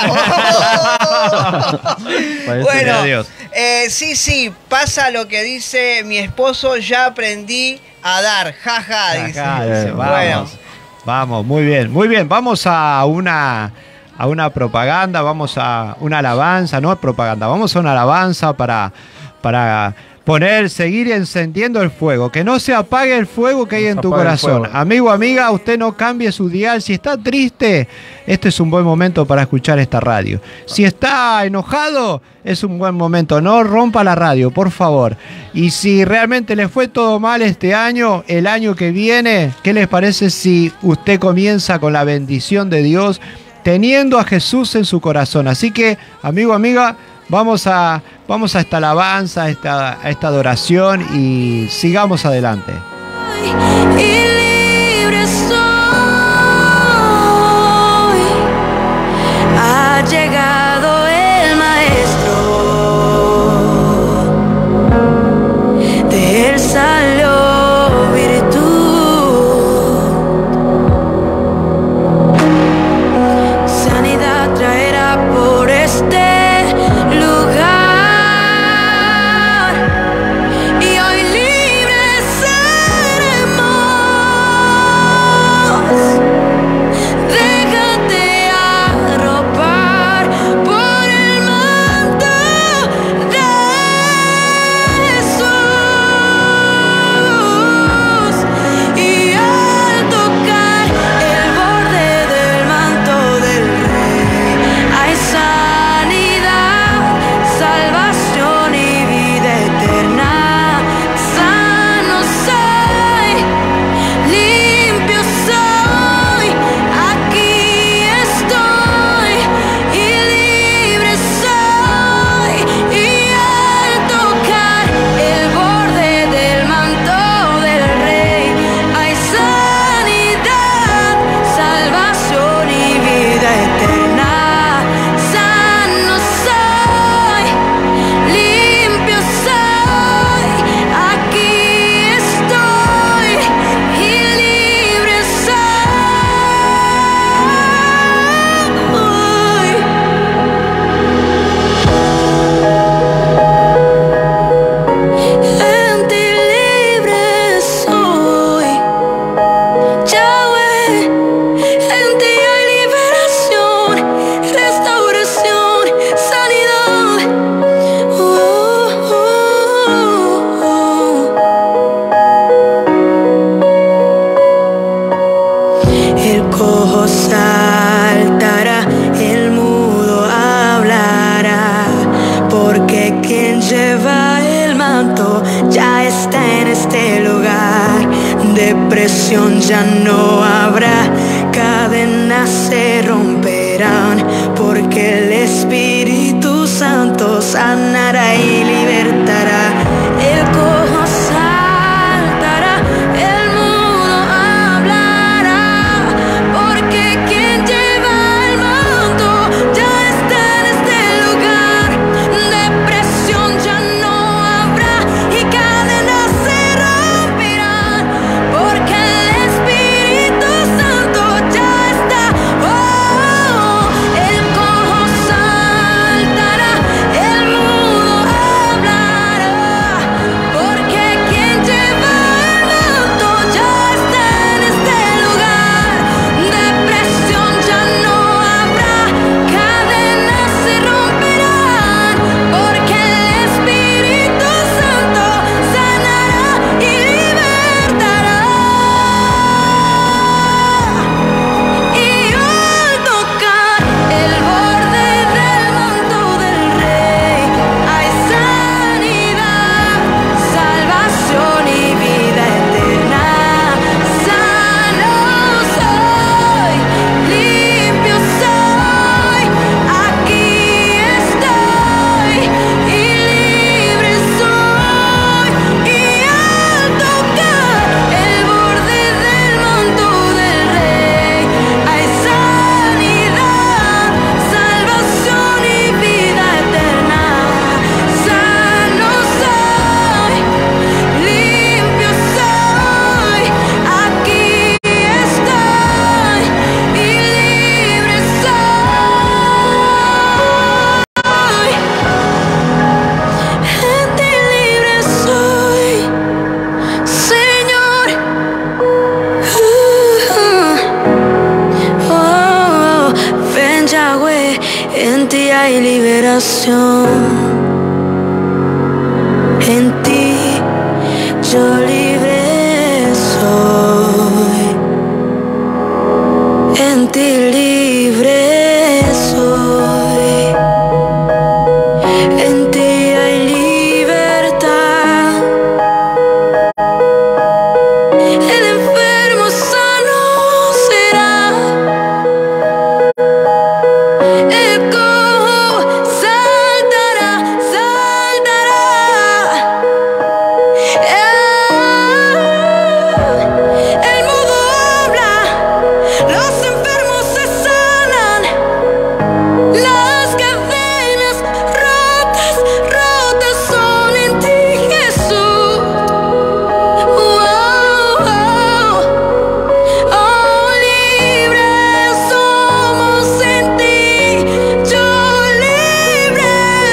ja. Parece Bueno, Adiós. eh, sí, sí, pasa lo que dice mi esposo, ya aprendí a dar. Ja, ja, dice. Acá, dice, Bueno. vamos, vamos, muy bien, muy bien. Vamos a una, a una propaganda, vamos a una alabanza, no propaganda, vamos a una alabanza para, para poner, seguir encendiendo el fuego, que no se apague el fuego que hay No en se tu apague el corazón. fuego. Amigo, amiga, usted no cambie su dial. Si está triste, este es un buen momento para escuchar esta radio. Si está enojado, es un buen momento. No rompa la radio, por favor. Y si realmente le fue todo mal este año, el año que viene, ¿qué les parece si usted comienza con la bendición de Dios, teniendo a Jesús en su corazón? Así que, amigo, amiga, vamos a, vamos a esta alabanza, a esta, a esta adoración y sigamos adelante. Y libre soy. Ha llegado el maestro. De él salió virtud. Sanidad traerá por este lugar. Y hoy libres seremos. Déjate arropar por el manto de Jesús. Y al tocar el borde del manto del Rey, hay sanidad, salvación y vida eterna. Sano soy, limpio soy, aquí estoy y libre soy. Y al tocar el borde del manto del Rey, hay sanidad, salvación y vida eterna. Sano soy, limpio soy, aquí estoy y libre soy. En ti libre soy, Yahweh. En ti hay liberación, restauración, sanidad. Oh, oh, oh. El cojo saltará, el mudo hablará, porque quien lleva el manto ya está en este lugar. Depresión ya no habrá, cadenas se romperán, porque el Espíritu Santo sanará y libertará. El cojo saltará, el mudo hablará, porque quien lleva el manto ya está en este lugar. Depresión ya no habrá, yo libre soy, en ti libre soy, en ti hay libertad. El enfermo sano será, el cojo saltará, saltará. El mudo habla, los enfermos se sanan, las cadenas rotas, rotas son en ti, Jesús. Oh, oh, oh, libres somos en ti, yo libre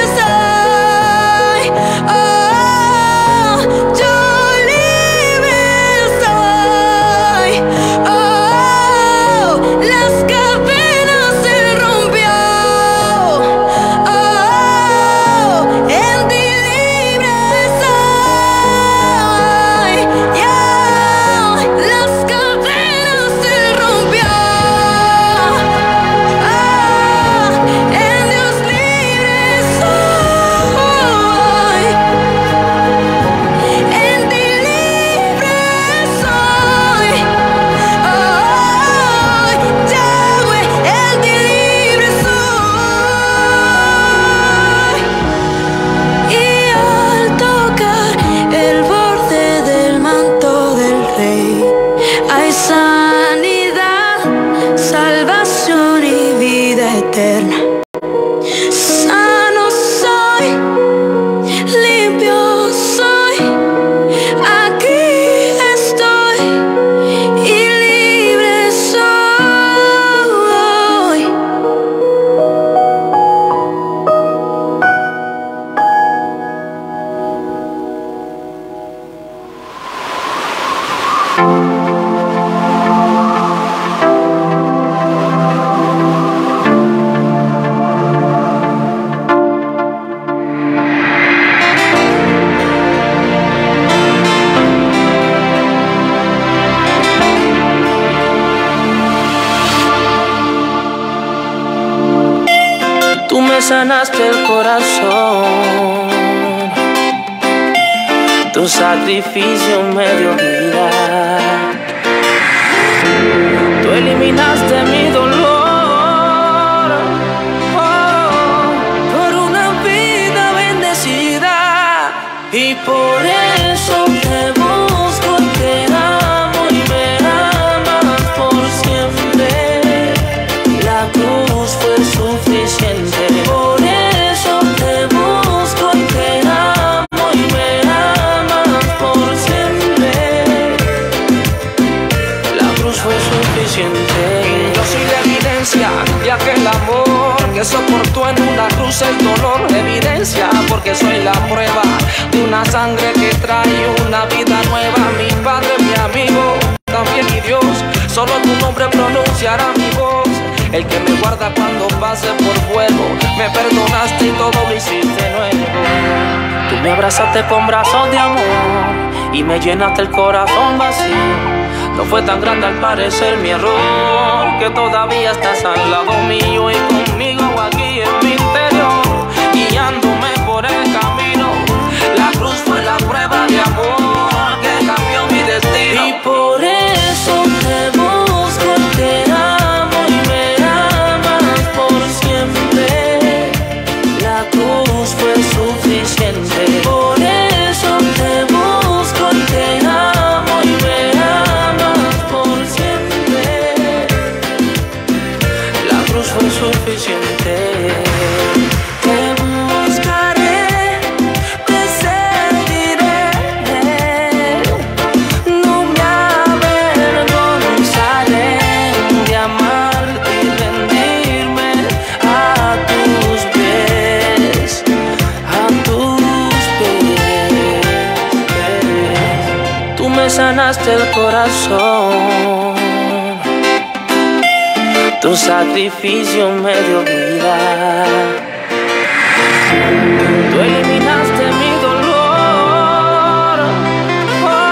soy. Oh, yo libre soy. Oh, las cadenas se rompió. Oh, en ti libre soy. Yeah, las cadenas se rompió. Oh, en Dios libre soy. En ti libre soy. Oh, Yahweh, en ti libre soy. Y al tocar el borde del manto del Rey, hay sanidad, salvación y vida eterna. Sano soy, limpio soy, aquí estoy y libre soy. Tú me sanaste el corazón, tu sacrificio me dio vida. Tú eliminaste mi dolor, oh, por una vida bendecida. Y por eso te busco y te amo y me amas por siempre. La cruz fue suficiente. Por eso te busco y te amo y me amas por siempre. La cruz fue suficiente. Yo soy la evidencia de aquel amor que soportó en una cruz el dolor. Evidencia porque soy la prueba de una sangre que trae una vida nueva. Mi Padre, mi amigo, también mi Dios, solo tu nombre pronunciará mi voz. El que me guarda cuando pase por fuego, me perdonaste y todo lo hiciste nuevo. Tú me abrazaste con brazos de amor y me llenaste el corazón vacío. No fue tan grande al parecer mi error, que todavía estás al lado mío y conmigo aquí en mi interior, guiándome por el camino. La cruz fue la prueba de amor que cambió mi destino. Y por eso te busco y te amo y me amas por siempre. La cruz fue suficiente. Por eso te busco y te amo y me amas por siempre. La cruz fue suficiente. Te buscaré, te seguiré, no me avergonzaré de amarte y rendirme a tus pies, a tus pies. Tú me sanaste el corazón, tu sacrificio me dio vida. Tú eliminaste mi dolor, oh,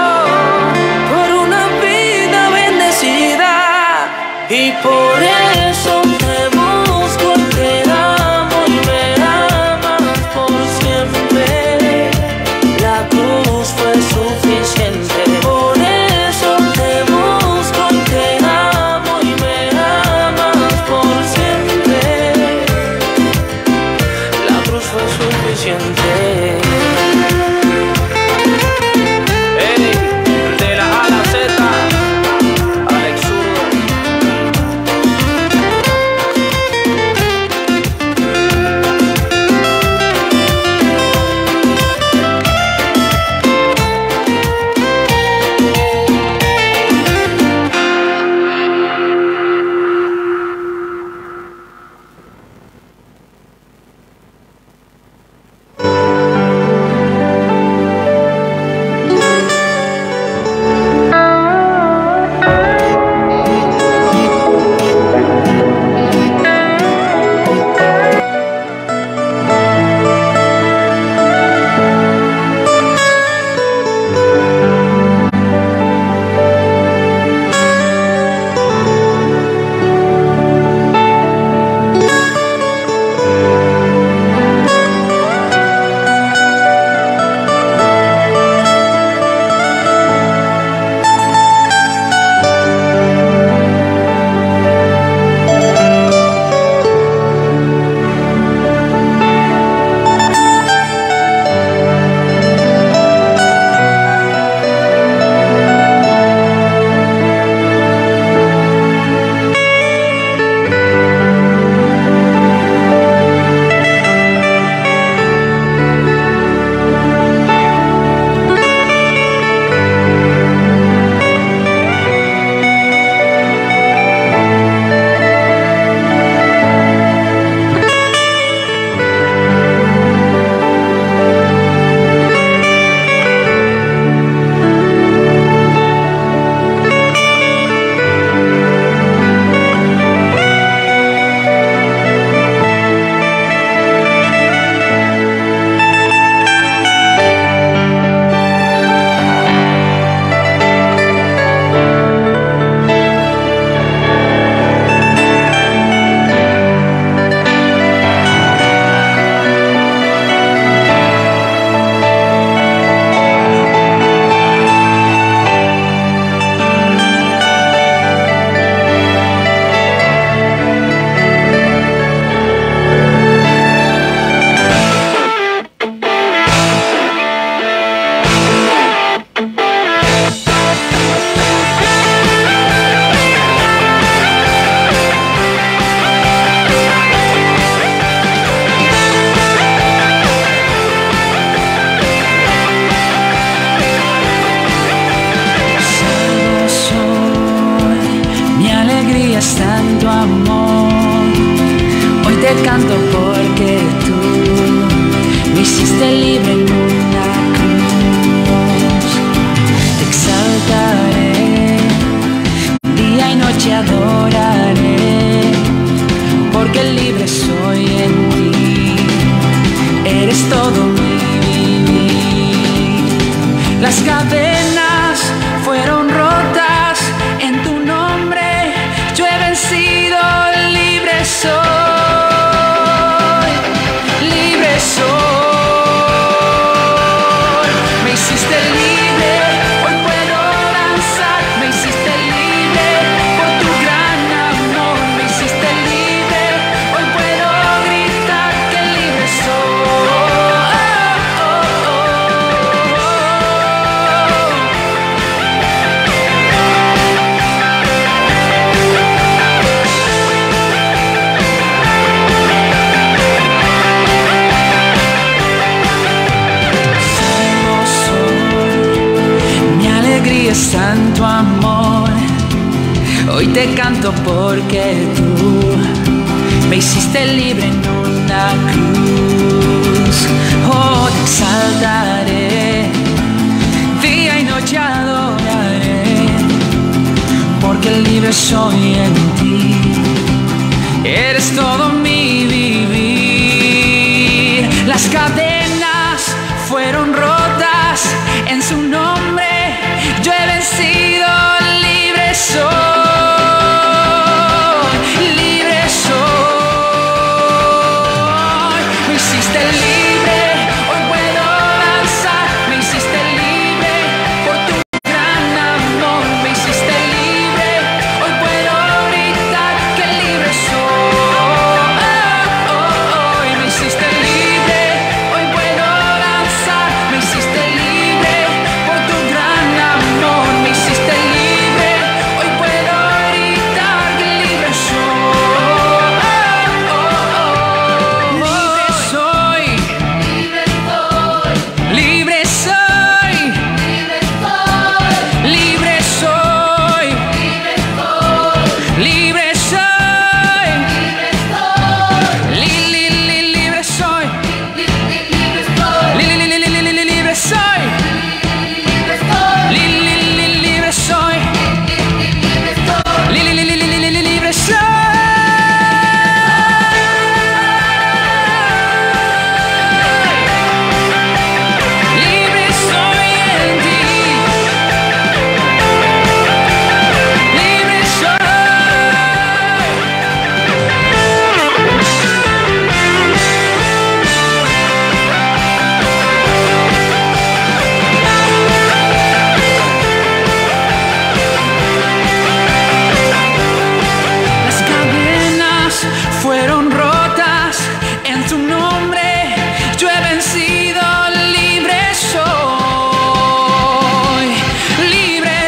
santo amor. Hoy te canto porque tú me hiciste libre en una cruz. Te exaltaré, día y noche adoraré, porque libre soy en ti. Eres todo mi vivir. Las cadenas fueron rotas en tu nombre. Yo he vencido, libre soy, libre soy. Me hiciste libre, hoy puedo danzar. Me hiciste libre por tu gran amor. Me hiciste libre, hoy puedo gritar que libre soy. Santo amor, hoy te canto porque tú me hiciste libre en una cruz. Oh, te exaltaré, día y noche adoraré, porque libre soy en ti. Eres todo mi vivir. Las cadenas fueron rotas en su nombre. Yo he vencido, libre soy, libre soy. Me hiciste libre, hoy puedo danzar. Me hiciste libre por tu gran amor. Me hiciste libre, hoy puedo gritar que libre soy. Me hiciste libre, hoy puedo danzar. Me hiciste libre por tu gran amor. Me hiciste libre, hoy puedo gritar que libre soy. Libre soy, libre soy, libre soy, li li li libre soy, li li li li li li libre soy. Li li li libre soy. Li li li li li li libre soy. Libre soy en ti. Libre soy. Las cadenas fueron rotas en tu nombre. Yo he vencido, libre soy, libre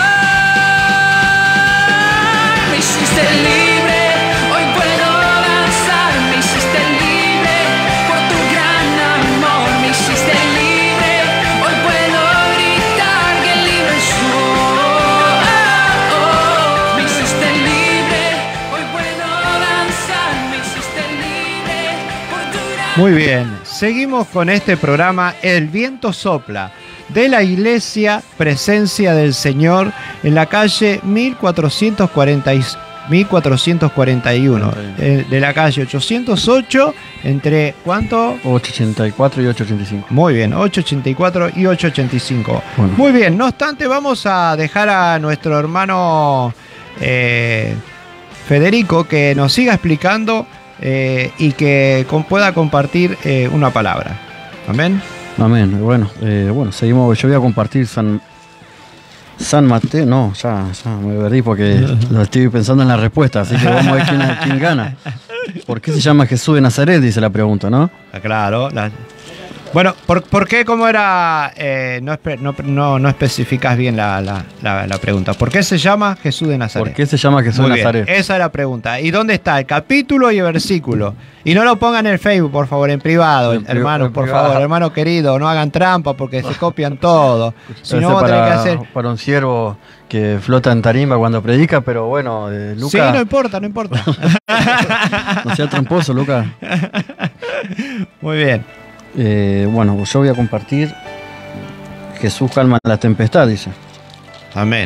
soy. Me hiciste libre, hoy puedo danzar. Me hiciste libre por tu gran amor. Me hiciste libre, hoy puedo gritar que libre soy. Me hiciste libre, hoy puedo danzar. Me hiciste libre por tu gran Muy bien, seguimos con este programa El Viento Sopla, de la Iglesia Presencia del Señor, en la calle mil cuatrocientos cuarenta y, mil cuatrocientos cuarenta y uno, eh, de la calle ochocientos ocho, entre ¿cuánto? ochocientos ochenta y cuatro y ochocientos ochenta y cinco. Muy bien, ochocientos ochenta y cuatro y ochocientos ochenta y cinco. Bueno. Muy bien, no obstante, vamos a dejar a nuestro hermano eh, Federico que nos siga explicando eh, y que con- pueda compartir eh, una palabra. Amén. Amén. Bueno, eh, bueno, seguimos. Yo voy a compartir San San Mateo. No, ya, ya me perdí porque lo estoy pensando en la respuesta, así que vamos a ver quién, quién gana. ¿Por qué se llama Jesús de Nazaret? Dice la pregunta, ¿no? Ah, claro, la- Bueno, ¿por, por qué, cómo era? Eh, no, espe- no, no, no especificas bien la, la, la, la pregunta. ¿Por qué se llama Jesús de Nazaret? ¿Por qué se llama Jesús Muy de bien, Nazaret? esa es la pregunta. ¿Y dónde está el capítulo y el versículo? Y no lo pongan en el Facebook, por favor, en privado, En pri- hermano, en por privado. favor, hermano querido, no hagan trampa porque se copian todo. Si Ese no, vamos a tener que para, hacer... para un siervo que flota en tarimba cuando predica, pero bueno, eh, Sí, Lucas, no importa, no importa. no sea tramposo, Lucas. Muy bien. Eh, bueno, yo voy a compartir. Jesús calma la tempestad, dice. Amén.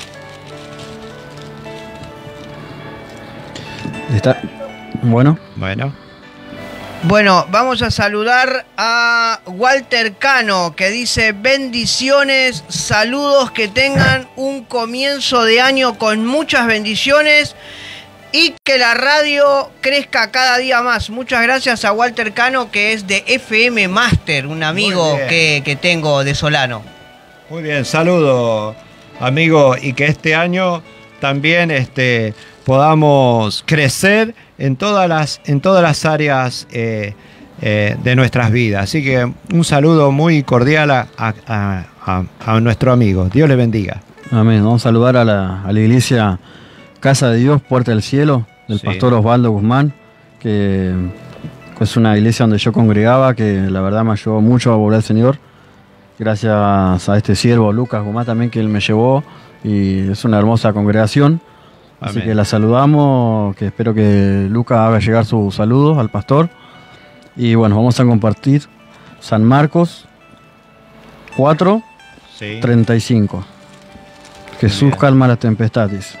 Está, bueno, Bueno. Bueno, vamos a saludar a Walter Cano, que dice bendiciones, saludos, que tengan un comienzo de año con muchas bendiciones y que la radio crezca cada día más. Muchas gracias a Walter Cano, que es de F M Master, un amigo bien. que, que tengo de Solano. Muy bien, saludo, amigo, y que este año también este, podamos crecer en todas las, en todas las áreas eh, eh, de nuestras vidas. Así que un saludo muy cordial a, a- a- a- a nuestro amigo. Dios le bendiga. amén. Vamos a saludar a la, a la iglesia Casa de Dios, Puerta del Cielo, del Sí. pastor Osvaldo Guzmán, que es una iglesia donde yo congregaba, que la verdad me ayudó mucho a volver al Señor. Gracias a este siervo Lucas Guzmán también, que él me llevó, y es una hermosa congregación. Así Amén. que la saludamos, que espero que Lucas haga llegar sus saludos al pastor. Y bueno, vamos a compartir San Marcos cuatro, Sí. treinta y cinco. Jesús bien. calma la tempestad, dice.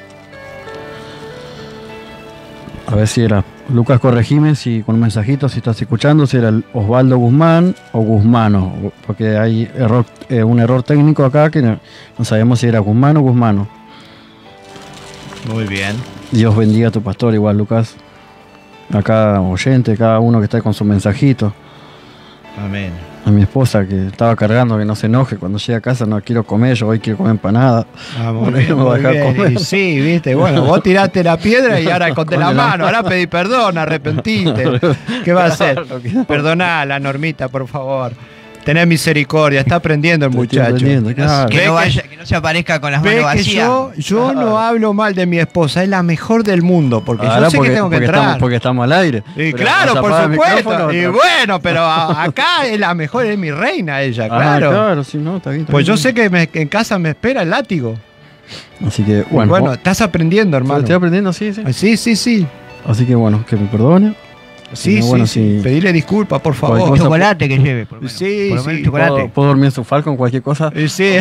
A ver si era Lucas, corregime si con un mensajito, si estás escuchando, si era el Osvaldo Guzmán o Guzmano, porque hay error, eh, un error técnico acá que no, no sabemos si era Guzmán o Guzmano. Muy bien. Dios bendiga a tu pastor, igual Lucas, a cada oyente, cada uno que está con su mensajito. Amén. A mi esposa que estaba cargando, que no se enoje cuando llegue a casa, no quiero comer, yo hoy quiero comer empanada. Ah, muy Bueno, bien, no me va a muy dejar bien. comer. Y sí, viste, bueno, vos tiraste la piedra y ahora conté la Con la- mano, ahora pedí perdón, arrepentiste. ¿Qué va a hacer? Claro, claro. Perdoná la Normita, por favor. Tené misericordia, está aprendiendo el Estoy muchacho. aprendiendo, claro. Que Ve no, que- vaya, que no se aparezca con las Ve manos que vacías. yo, yo no hablo mal de mi esposa, es la mejor del mundo, porque Ahora yo sé porque, que tengo que porque entrar. estamos, porque estamos al aire. Y Pero claro, cuando por se apaga el supuesto. micrófono, Y otra- bueno, pero a- acá es la mejor, es mi reina ella, Ah, claro. claro, sí, no, está bien. está Pues bien. yo sé que me- que en casa me espera el látigo. Así que, Bueno, bueno, oh, estás aprendiendo, hermano. estoy aprendiendo, sí, sí. Sí, sí, sí. Así que, bueno, que me perdone. Sí, no, sí, bueno, sí. si- Pedile disculpas, por Cualquier favor. cosa- Chocolate que lleve, por lo menos. Sí, Por lo menos sí. chocolate. ¿Puedo, puedo dormir en su Falcon, cualquier cosa? Y sí.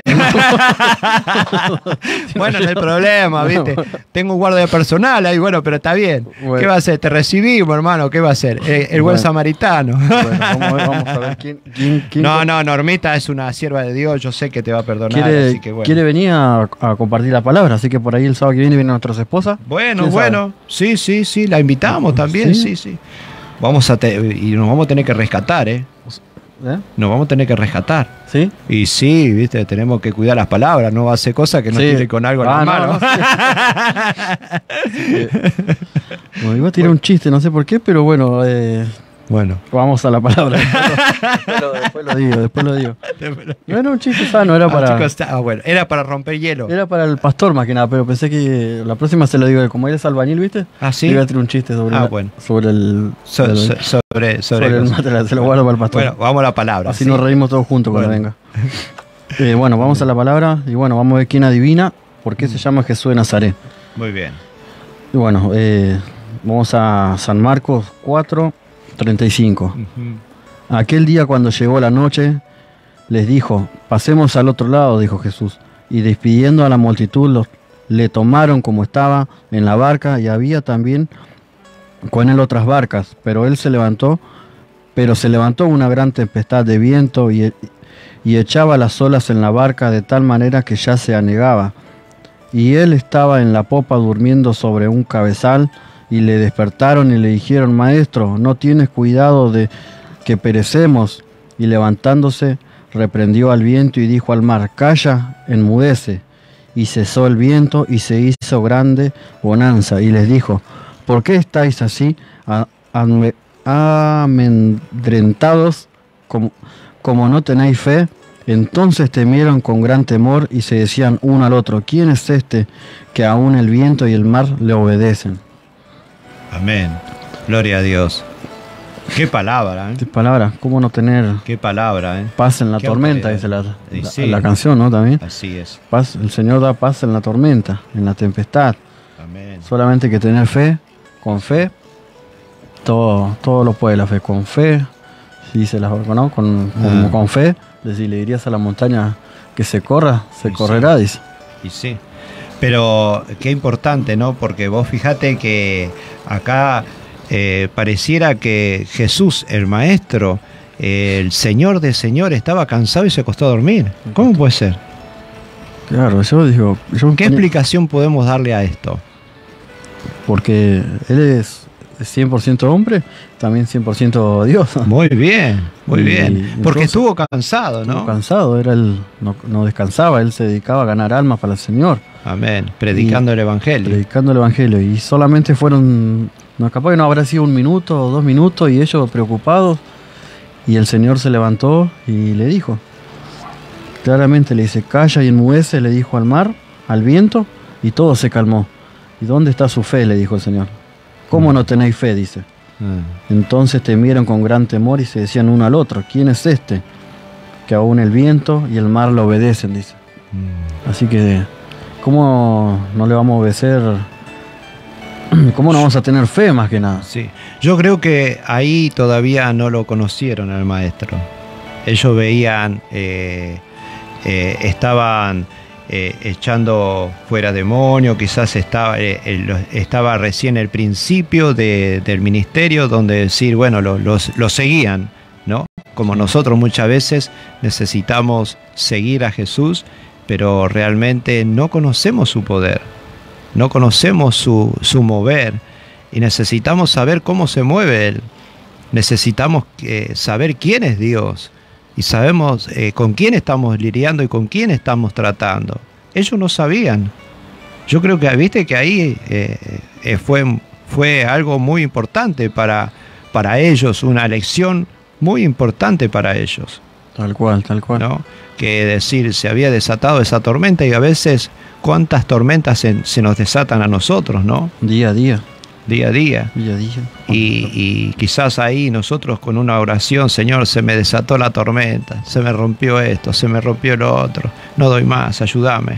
Bueno, no hay problema, ¿viste? Tengo un guardia personal ahí, bueno, pero está bien. Bueno. ¿Qué va a hacer? Te recibimos, hermano. ¿Qué va a hacer? El, el buen Bueno. samaritano. Bueno, vamos a ver, vamos a ver quién, quién, quién No, no, Normita es una sierva de Dios. Yo sé que te va a perdonar. quiere, así que bueno. quiere venir a, a compartir la palabra. Así que por ahí el sábado que viene vienen nuestras esposas. Bueno, ¿Quién bueno. Sí, sí, sí. La invitamos también. Sí, ¿Sí? sí. Vamos a te- y nos vamos a tener que rescatar, ¿eh? ¿Eh? Nos vamos a tener que rescatar. ¿Sí? Y sí, viste, tenemos que cuidar las palabras, no va a hacer cosas que nos Sí. tire con algo en Ah, la no, mano. no, Bueno, iba a tirar un chiste, no sé por qué, pero bueno, eh, Bueno. vamos a la palabra. Después lo, después lo digo, después lo digo. No era un chiste sano, era Ah, para, chicos, está- ah, bueno, era para romper hielo. era para el pastor más que nada, pero pensé que la próxima se lo digo, como él es albañil, ¿viste? Ah, sí. Le iba a tirar un chiste sobre, Ah, la- bueno. sobre el, So- el- so- sobre, sobre, sobre el cosas. material, se lo guardo para el pastor. Bueno, vamos a la palabra. Así sí. nos reímos todos juntos cuando Bueno. venga. Eh, bueno, vamos a la palabra y bueno, vamos a ver quién adivina por qué se llama Jesús de Nazaret. Muy bien. Y bueno, eh, vamos a San Marcos cuatro, treinta y cinco. Aquel día cuando llegó la noche, les dijo, pasemos al otro lado, dijo Jesús. Y despidiendo a la multitud, los, le tomaron como estaba en la barca y había también con él otras barcas. Pero él se levantó, pero se levantó una gran tempestad de viento y, y echaba las olas en la barca de tal manera que ya se anegaba. Y él estaba en la popa durmiendo sobre un cabezal y le despertaron y le dijeron, Maestro, ¿no tienes cuidado de que perecemos? Y levantándose, reprendió al viento y dijo al mar, Calla, enmudece. Y cesó el viento y se hizo grande bonanza. Y les dijo, ¿por qué estáis así a- amedrentados como, como no tenéis fe, entonces temieron con gran temor y se decían uno al otro, ¿quién es este que aún el viento y el mar le obedecen? Amén. Gloria a Dios. Qué palabra, ¿eh? Qué palabra, ¿cómo no tener Qué palabra, ¿eh? paz en la Qué tormenta? autoridad. Dice la, Y la, sí. la canción, ¿no? También. Así es. Paz, el Señor da paz en la tormenta, en la tempestad. Amén. Solamente hay que tener fe, con fe, todo, todo lo puede la fe, con fe, si dice la ¿no? Con, con, Ah. con fe, si le dirías a la montaña que se corra, se Sí, correrá, dice. Y sí. Pero qué importante, ¿no? Porque vos fijate que acá eh, pareciera que Jesús, el Maestro, eh, el Señor de Señor, estaba cansado y se acostó a dormir. ¿Cómo puede ser? Claro, yo digo, yo me ¿Qué ponía- explicación podemos darle a esto? porque él es cien por ciento hombre, también cien por ciento Dios. Muy bien, muy Y bien. Porque entonces- estuvo cansado, ¿no? Estuvo cansado, era él, no, no descansaba, él se dedicaba a ganar almas para el Señor, Amén. Predicando Y- el Evangelio. predicando el Evangelio. Y solamente fueron, no, capaz que no habrá sido un minuto o dos minutos, y ellos preocupados. Y el Señor se levantó y le dijo, claramente le dice, calla y enmudece, le dijo al mar, al viento, y todo se calmó. ¿Y dónde está su fe?, le dijo el Señor. ¿Cómo no tenéis fe?, dice. Ah, Entonces temieron con gran temor y se decían uno al otro, ¿quién es este? Que aún el viento y el mar lo obedecen, dice. mm. Así que, ¿cómo no le vamos a obedecer? ¿Cómo no vamos a tener fe más que nada? Sí, yo creo que ahí todavía no lo conocieron al Maestro. Ellos veían, eh, eh, estaban eh, echando fuera demonios, quizás estaba, eh, el- estaba recién el principio de- del ministerio, donde decir, bueno, lo, los- lo seguían, ¿no? Como nosotros muchas veces necesitamos seguir a Jesús, pero realmente no conocemos su poder. No conocemos su, su mover y necesitamos saber cómo se mueve Él. Necesitamos eh, saber quién es Dios y sabemos eh, con quién estamos lidiando y con quién estamos tratando. Ellos no sabían. Yo creo que, viste que ahí eh, eh, fue, fue algo muy importante para, para ellos, una lección muy importante para ellos, Tal cual, tal cual. ¿no? Que decir, se había desatado esa tormenta y a veces cuántas tormentas se, se nos desatan a nosotros, ¿no? Día a día, Día a día. día a día. Y, y quizás ahí nosotros con una oración, Señor, se me desató la tormenta, se me rompió esto, se me rompió lo otro, no doy más, ayúdame.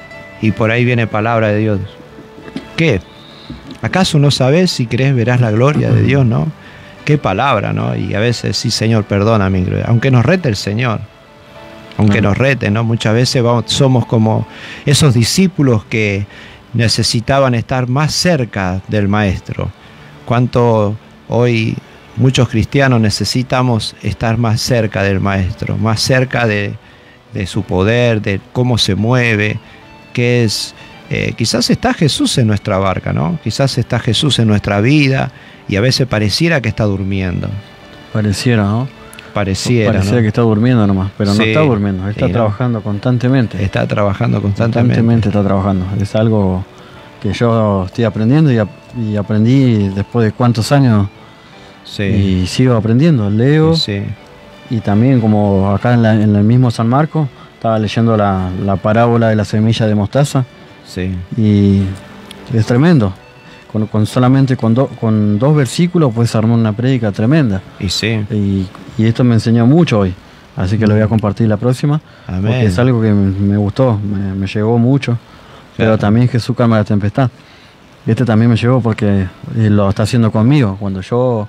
Y por ahí viene palabra de Dios. ¿Qué? ¿Acaso no sabes si crees verás la gloria de Dios, no? Qué palabra, ¿no? Y a veces sí, Señor, perdóname, aunque nos rete el Señor. Aunque Claro. nos rete, ¿no? Muchas veces vamos, somos como esos discípulos que necesitaban estar más cerca del Maestro. Cuánto hoy muchos cristianos necesitamos estar más cerca del Maestro, más cerca de, de su poder, de cómo se mueve, que es... eh, quizás está Jesús en nuestra barca, ¿no? Quizás está Jesús en nuestra vida y a veces pareciera que está durmiendo. Pareciera, ¿no? Pareciera, Pareciera ¿no? que está durmiendo nomás, pero no Sí, está durmiendo, él está sí, ¿no? trabajando constantemente. Está trabajando constantemente. Constantemente está trabajando. Es algo que yo estoy aprendiendo y, ap- y aprendí después de cuántos años Sí. y sigo aprendiendo. Leo Sí. y también como acá en, la- en el mismo San Marcos estaba leyendo la, la parábola de la semilla de mostaza Sí. y es tremendo. Con, con solamente con, do- con dos versículos puedes armar una prédica tremenda. Y sí. Y, y esto me enseñó mucho hoy. Así que lo voy a compartir la próxima. Amén. Porque es algo que me, me gustó, me, me llegó mucho. Pero Claro. también Jesús calma la tempestad. Este también me llegó porque eh, lo está haciendo conmigo. Cuando yo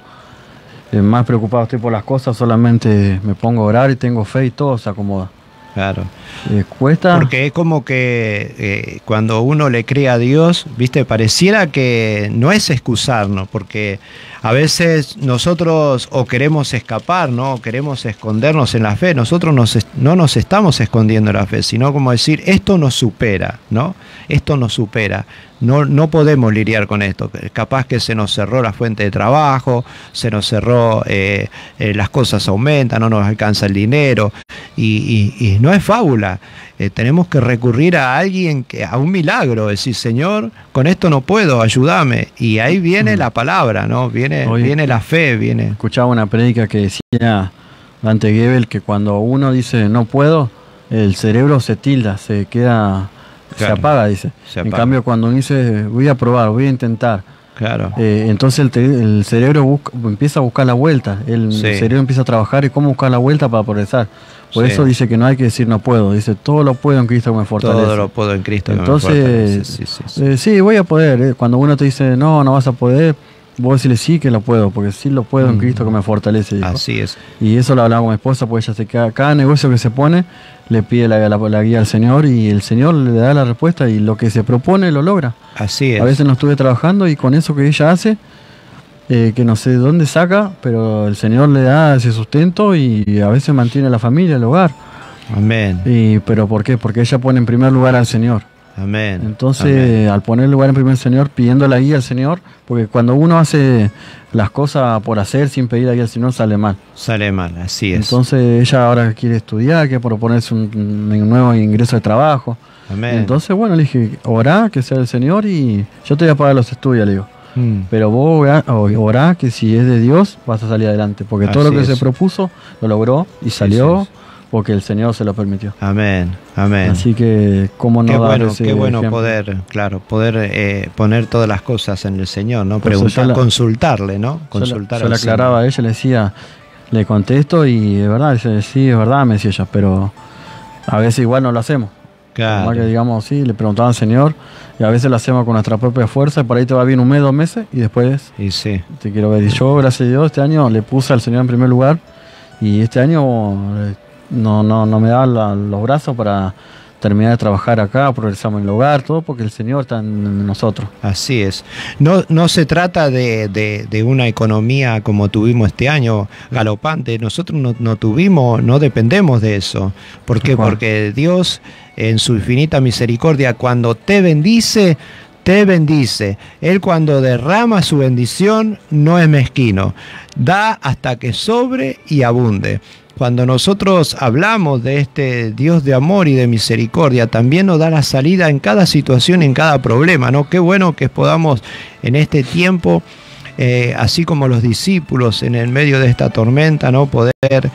eh, más preocupado estoy por las cosas, solamente me pongo a orar y tengo fe y todo se acomoda. Claro. Eh, cuesta. Porque es como que eh, cuando uno le cree a Dios, viste, pareciera que no es excusarnos, porque a veces nosotros o queremos escapar, ¿no? O queremos escondernos en la fe. Nosotros nos es- no nos estamos escondiendo en la fe, sino como decir, esto nos supera, ¿no? Esto nos supera. No, no podemos lidiar con esto. Capaz que se nos cerró la fuente de trabajo, se nos cerró, eh, eh, las cosas aumentan, no nos alcanza el dinero. Y, y- y no es fábula. Eh, tenemos que recurrir a alguien, que, a un milagro, decir, Señor, con esto no puedo, ayúdame. Y ahí viene la palabra, ¿no? Viene, Hoy- viene la fe, viene. Escuchaba una prédica que decía, Dante Gebel, que cuando uno dice no puedo, el cerebro se tilda, se queda, se Claro. apaga, dice. Se En apaga. cambio, cuando uno dice voy a probar, voy a intentar, Claro. eh, entonces el, te- el cerebro busca- empieza a buscar la vuelta, el, Sí. el cerebro empieza a trabajar y cómo buscar la vuelta para progresar. Por Sí. eso dice que no hay que decir no puedo, dice todo lo puedo en Cristo que me fortalece. Todo lo puedo en Cristo. que me Entonces, fortalece. Sí, sí, sí. eh, sí, voy a poder. eh. Cuando uno te dice no, no vas a poder, vos decirle sí que lo puedo, porque sí lo puedo en Mm. Cristo que me fortalece. Dijo. Así es. Y eso lo hablaba con mi esposa, porque ella se queda, cada negocio que se pone, le pide la, la- la guía al Señor y el Señor le da la respuesta y lo que se propone lo logra. Así es. A veces no estuve trabajando y con eso que ella hace, eh, que no sé de dónde saca, pero el Señor le da ese sustento y a veces mantiene la familia, el hogar. Amén. Y, ¿pero por qué? Porque ella pone en primer lugar al Señor. Amén. Entonces, Amén. al poner el lugar en primer Señor, pidiendo la guía al Señor, porque cuando uno hace las cosas por hacer sin pedir la guía al Señor, sale mal. Sale mal, así es. Entonces, ella ahora quiere estudiar, quiere proponerse un, un nuevo ingreso de trabajo. Amén. Entonces, bueno, le dije, orá, que sea el Señor y yo te voy a pagar los estudios, le digo. Mm. Pero vos orá, orá que si es de Dios, vas a salir adelante. Porque todo Así lo que es. se propuso, lo logró y Sí, salió sí, sí. porque el Señor se lo permitió. Amén. Amén. Así que, ¿cómo no Qué dar bueno, ese qué bueno ejemplo? poder, claro, poder eh, poner todas las cosas en el Señor, ¿no? Por eso Preguntar, yo la- consultarle, ¿no? Yo le- Consultar yo le al aclaraba a ella, le decía, le contesto y de verdad, dice, sí, es verdad, me decía ella, pero a veces igual no lo hacemos. Señor. Más que Claro. digamos, sí, le preguntaba al Señor y a veces lo hacemos con nuestra propia fuerza y por ahí te va bien un mes, dos meses y después Y sí. te quiero ver. Y yo, gracias a Dios, este año le puse al Señor en primer lugar y este año eh, no, no, no me daban la- los brazos para terminar de trabajar acá, progresamos en el hogar, todo porque el Señor está en nosotros. Así es. No, no se trata de, de- de una economía como tuvimos este año, galopante. Nosotros no, no tuvimos, no dependemos de eso. ¿Por qué? Tal cual. Porque Dios, en su infinita misericordia, cuando te bendice, te bendice. Él cuando derrama su bendición no es mezquino. Da hasta que sobre y abunde. Cuando nosotros hablamos de este Dios de amor y de misericordia, también nos da la salida en cada situación, en cada problema, ¿no? Qué bueno que podamos en este tiempo, eh, así como los discípulos en el medio de esta tormenta, ¿no? Poder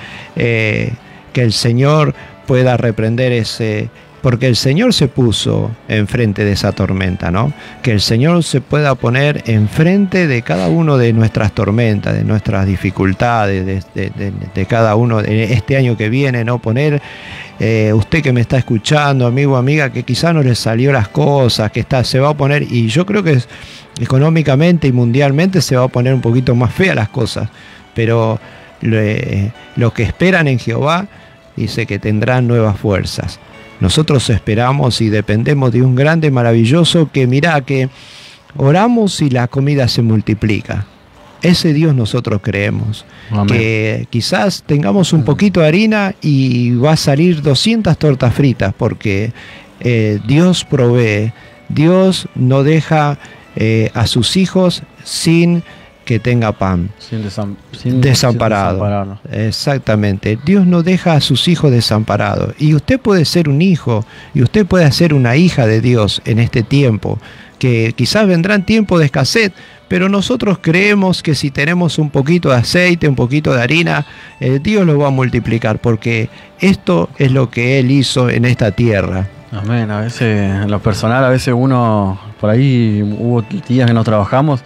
eh, que el Señor pueda reprender ese... Porque el Señor se puso enfrente de esa tormenta, ¿no? Que el Señor se pueda poner enfrente de cada uno de nuestras tormentas, de nuestras dificultades, de, de- de- de cada uno de este año que viene, ¿no? Poner, eh, usted que me está escuchando, amigo, amiga, que quizá no le salió las cosas, que está, se va a poner, y yo creo que es, económicamente y mundialmente se va a poner un poquito más fea las cosas, pero le- los que esperan en Jehová, dice que tendrán nuevas fuerzas. Nosotros esperamos y dependemos de un grande maravilloso que mira que oramos y la comida se multiplica. Ese Dios nosotros creemos. Amén. Que quizás tengamos un poquito de harina y va a salir doscientas tortas fritas porque eh, Dios provee. Dios no deja eh, a sus hijos sin que tenga pan. Sin, desam- sin- Desamparado. sin desampararnos. Exactamente. Dios no deja a sus hijos desamparados. Y usted puede ser un hijo y usted puede ser una hija de Dios en este tiempo, que quizás vendrán tiempos de escasez, pero nosotros creemos que si tenemos un poquito de aceite, un poquito de harina, eh, Dios lo va a multiplicar, porque esto es lo que Él hizo en esta tierra. Amén. A veces, en lo personal, a veces uno, por ahí hubo días que no trabajamos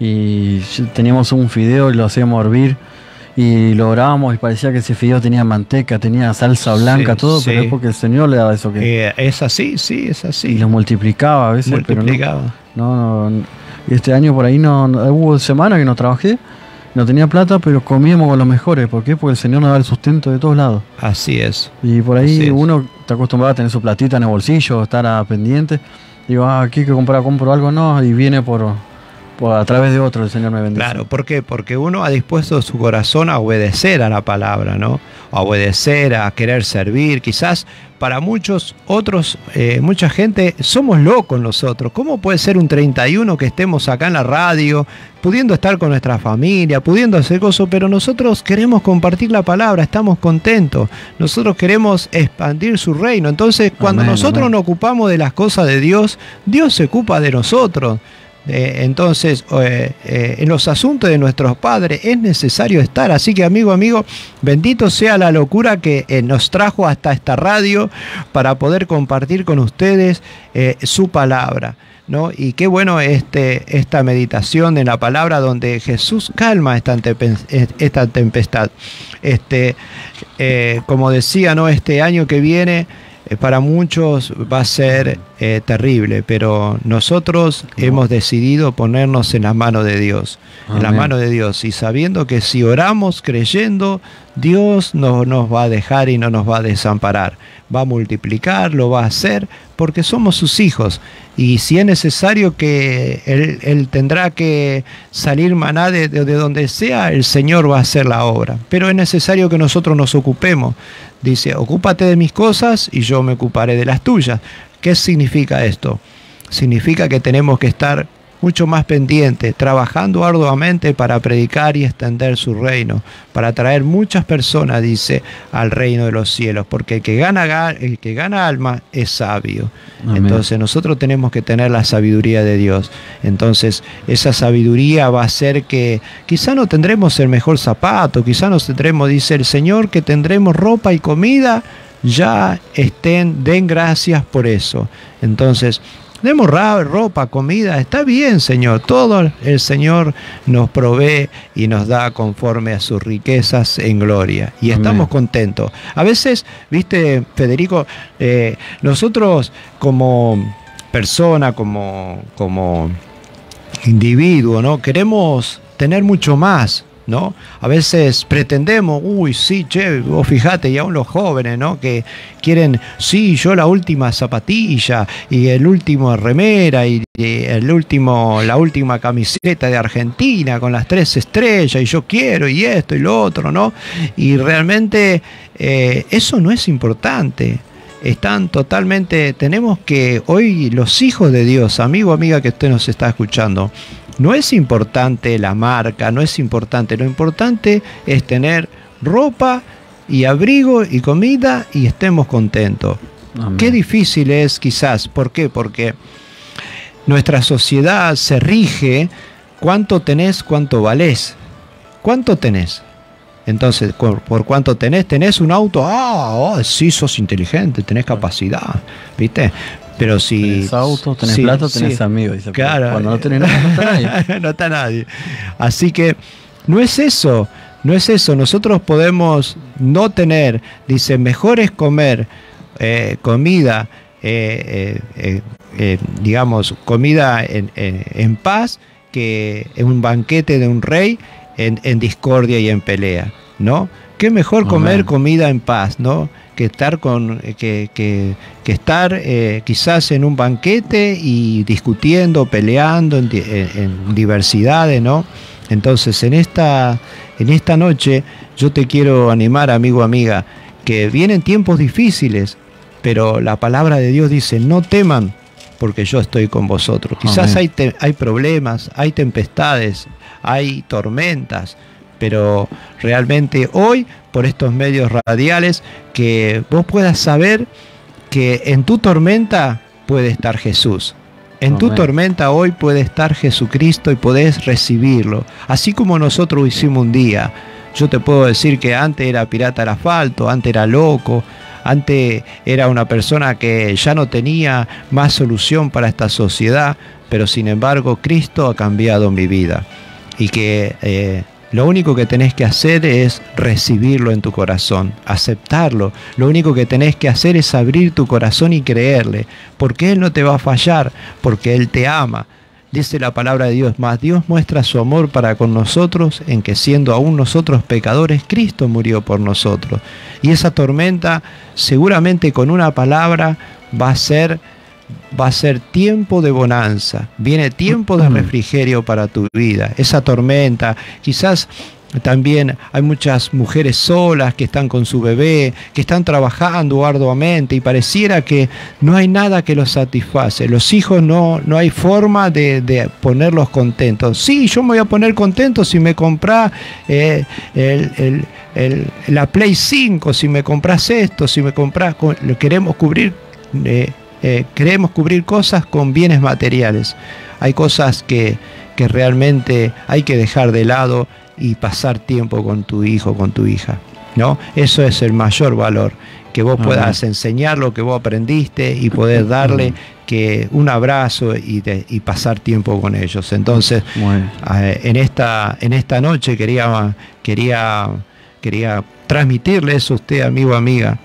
y teníamos un fideo y lo hacíamos hervir y lo orábamos y parecía que ese fideo tenía manteca, tenía salsa blanca, Sí, todo, sí. pero es porque el Señor le daba eso que Eh, es así, sí, es y así. lo multiplicaba a veces, Multiplicaba. pero no, no, no, y este año por ahí no, no- hubo semanas que no trabajé, no tenía plata, pero comíamos con los mejores. ¿Por qué? Porque el Señor nos da el sustento de todos lados. Así es. Y por Así ahí es. uno está acostumbrado a tener su platita en el bolsillo, estar a pendiente. Digo, ah, aquí que comprar, compro algo, no, y viene por, por a través de otro, el Señor me bendice. Claro, ¿por qué? Porque uno ha dispuesto su corazón a obedecer a la palabra, ¿no? A obedecer, a querer servir. Quizás para muchos otros, eh, mucha gente, somos locos nosotros. ¿Cómo puede ser un treinta y uno que estemos acá en la radio, pudiendo estar con nuestra familia, pudiendo hacer cosas, pero nosotros queremos compartir la palabra, estamos contentos. Nosotros queremos expandir su reino. Entonces, cuando Amén, nosotros amén. nos ocupamos de las cosas de Dios, Dios se ocupa de nosotros. Eh, entonces, eh, eh, en los asuntos de nuestros padres es necesario estar. Así que, amigo, amigo, bendito sea la locura que eh, nos trajo hasta esta radio para poder compartir con ustedes eh, su palabra, ¿no? Y qué bueno este, esta meditación en la palabra donde Jesús calma esta, esta tempestad. Este, eh, como decía, ¿no? Este año que viene eh, para muchos va a ser eh, terrible, pero nosotros no. hemos decidido ponernos en las manos de Dios, Amén. en las manos de Dios, y sabiendo que si oramos creyendo, Dios no nos va a dejar y no nos va a desamparar. Va a multiplicar, lo va a hacer, porque somos sus hijos. Y si es necesario que Él, él tendrá que salir maná de, de, de donde sea, el Señor va a hacer la obra. Pero es necesario que nosotros nos ocupemos. Dice, ocúpate de mis cosas y yo me ocuparé de las tuyas. ¿Qué significa esto? Significa que tenemos que estar mucho más pendientes, trabajando arduamente para predicar y extender su reino, para traer muchas personas, dice, al reino de los cielos, porque el que gana, el que gana alma es sabio. Amén. Entonces nosotros tenemos que tener la sabiduría de Dios. Entonces esa sabiduría va a hacer que quizá no tendremos el mejor zapato, quizá no tendremos, dice el Señor, que tendremos ropa y comida, ya estén, den gracias por eso. Entonces, demos ropa, comida, está bien, Señor. Todo el Señor nos provee y nos da conforme a sus riquezas en gloria. Y Amén. Estamos contentos. A veces, viste, Federico, eh, nosotros como persona, como, como individuo, ¿no? Queremos tener mucho más, ¿no? A veces pretendemos, uy, sí, che, vos fijate, y aún los jóvenes, ¿no? Que quieren, sí, yo la última zapatilla y el último remera y el último, la última camiseta de Argentina con las tres estrellas y yo quiero y esto y lo otro, ¿no? Y realmente eh, eso no es importante. Están totalmente, tenemos que, hoy los hijos de Dios, amigo, amiga que usted nos está escuchando, no es importante la marca, no es importante. Lo importante es tener ropa y abrigo y comida y estemos contentos. Amén. Qué difícil es quizás. ¿Por qué? Porque nuestra sociedad se rige cuánto tenés, cuánto valés. ¿Cuánto tenés? Entonces, ¿por cuánto tenés? ¿Tenés un auto? Ah, oh, sí, sos inteligente, tenés capacidad, ¿viste? Pero si tenés auto, tenés sí, plata, tenés sí, amigos. Dice, claro. Cuando no tenés nada, no está nadie. No está nadie. Así que no es eso, no es eso. Nosotros podemos no tener, dice, mejor es comer eh, comida, eh, eh, eh, digamos, comida en, en, en paz que en un banquete de un rey en, en discordia y en pelea, ¿no? Qué mejor comer Amén. Comida en paz, ¿no? que estar con que, que, que estar eh, quizás en un banquete y discutiendo, peleando en, en, en diversidades, ¿no? Entonces en esta, en esta noche yo te quiero animar, amigo, amiga, que vienen tiempos difíciles, pero la palabra de Dios dice, no teman, porque yo estoy con vosotros. Quizás hay, te, hay problemas, hay tempestades, hay tormentas, pero realmente hoy, por estos medios radiales, que vos puedas saber que en tu tormenta puede estar Jesús. En Amén. Tu tormenta hoy puede estar Jesucristo y podés recibirlo. Así como nosotros hicimos un día. Yo te puedo decir que antes era pirata al asfalto, antes era loco, antes era una persona que ya no tenía más solución para esta sociedad, pero sin embargo Cristo ha cambiado mi vida. Y que eh, lo único que tenés que hacer es recibirlo en tu corazón, aceptarlo. Lo único que tenés que hacer es abrir tu corazón y creerle, porque Él no te va a fallar, porque Él te ama. Dice la palabra de Dios, más Dios muestra su amor para con nosotros en que siendo aún nosotros pecadores, Cristo murió por nosotros. Y esa tormenta seguramente con una palabra va a ser, va a ser tiempo de bonanza. Viene tiempo de refrigerio para tu vida. Esa tormenta, quizás también hay muchas mujeres solas que están con su bebé, que están trabajando arduamente y pareciera que no hay nada que los satisface. Los hijos no, no hay forma de, de ponerlos contentos. Sí, yo me voy a poner contento si me compras eh, el, el, el, la Play cinco, si me compras esto, si me compras, queremos cubrir eh, eh, queremos cubrir cosas con bienes materiales. Hay cosas que, que realmente hay que dejar de lado y pasar tiempo con tu hijo, con tu hija, ¿no? Eso es el mayor valor, que vos puedas Amén. enseñar lo que vos aprendiste y poder darle que un abrazo y, de, y pasar tiempo con ellos. Entonces, eh, en, esta, en esta noche quería, quería, quería transmitirle eso a usted, amigo, amiga,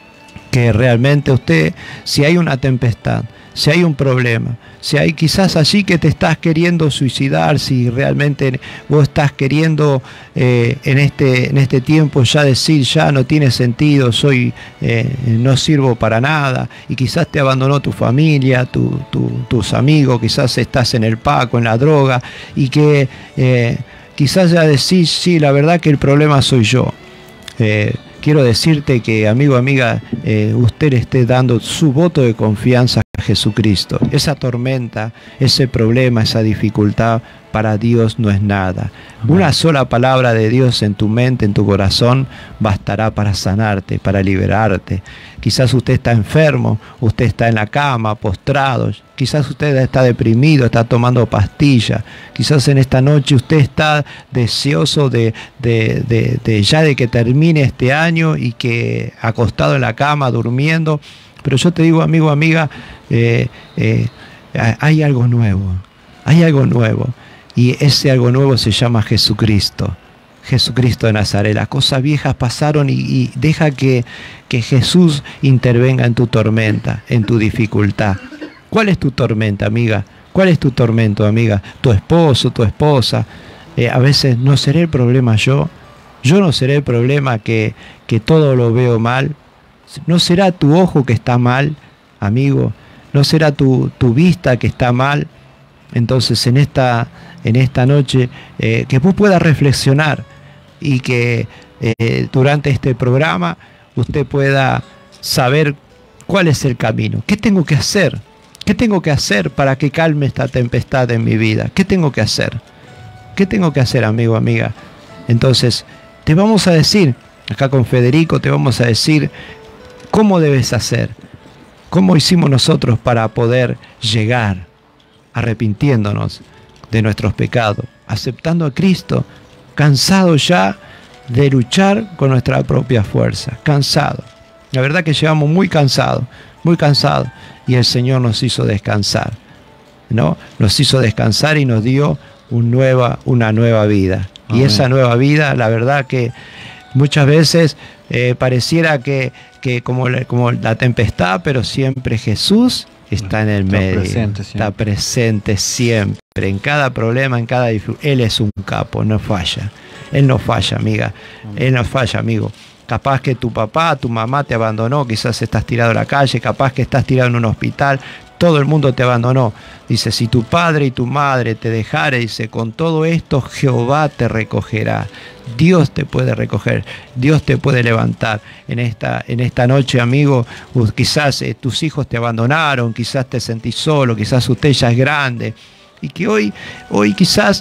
que realmente usted, si hay una tempestad, si hay un problema, si hay quizás allí que te estás queriendo suicidar, si realmente vos estás queriendo eh, en, este, en este tiempo ya decir, ya no tiene sentido, soy, eh, no sirvo para nada, y quizás te abandonó tu familia, tu, tu, tus amigos, quizás estás en el paco, en la droga, y que eh, quizás ya decís, sí, la verdad que el problema soy yo. Eh, quiero decirte que, amigo, amiga, eh, usted le esté dando su voto de confianza a Jesucristo. Esa tormenta, ese problema, esa dificultad, para Dios no es nada. Amén. Una sola palabra de Dios en tu mente, en tu corazón, bastará para sanarte, para liberarte. Quizás usted está enfermo, usted está en la cama, postrado. Quizás usted está deprimido, está tomando pastillas. Quizás en esta noche usted está deseoso de, de, de, de ya de que termine este año y que acostado en la cama, durmiendo. Pero yo te digo, amigo, amiga, eh, eh, hay algo nuevo, hay algo nuevo. Y ese algo nuevo se llama Jesucristo. Jesucristo de Nazaret. Las cosas viejas pasaron y, y deja que, que Jesús intervenga en tu tormenta, en tu dificultad. ¿Cuál es tu tormenta, amiga? ¿Cuál es tu tormento, amiga? Tu esposo, tu esposa. Eh, a veces, ¿no seré el problema yo? ¿Yo no seré el problema que, que todo lo veo mal? ¿No será tu ojo que está mal, amigo? ¿No será tu, tu vista que está mal? Entonces, en esta, en esta noche, eh, que vos puedas reflexionar y que eh, durante este programa usted pueda saber cuál es el camino. ¿Qué tengo que hacer? ¿Qué tengo que hacer para que calme esta tempestad en mi vida? ¿Qué tengo que hacer? ¿Qué tengo que hacer, amigo, amiga? Entonces, te vamos a decir, acá con Federico, te vamos a decir cómo debes hacer. ¿Cómo hicimos nosotros para poder llegar arrepintiéndonos de nuestros pecados, aceptando a Cristo, cansado ya de luchar con nuestra propia fuerza, cansado. La verdad que llevamos muy cansados, muy cansados, y el Señor nos hizo descansar, ¿no? Nos hizo descansar y nos dio un nueva, una nueva vida. Amén. Y esa nueva vida, la verdad que muchas veces eh, pareciera que, que como, como la tempestad, pero siempre Jesús está en el está medio, presente, está presente siempre, en cada problema, en cada dificultad. Él es un capo, no falla. Él no falla, amiga. Él no falla, amigo. Capaz que tu papá, tu mamá te abandonó, quizás estás tirado a la calle, capaz que estás tirado en un hospital, todo el mundo te abandonó. Dice, si tu padre y tu madre te dejare, dice, con todo esto Jehová te recogerá. Dios te puede recoger, Dios te puede levantar. En esta, en esta noche, amigo, quizás eh, tus hijos te abandonaron, quizás te sentís solo, quizás usted ya es grande. Y que hoy, hoy quizás,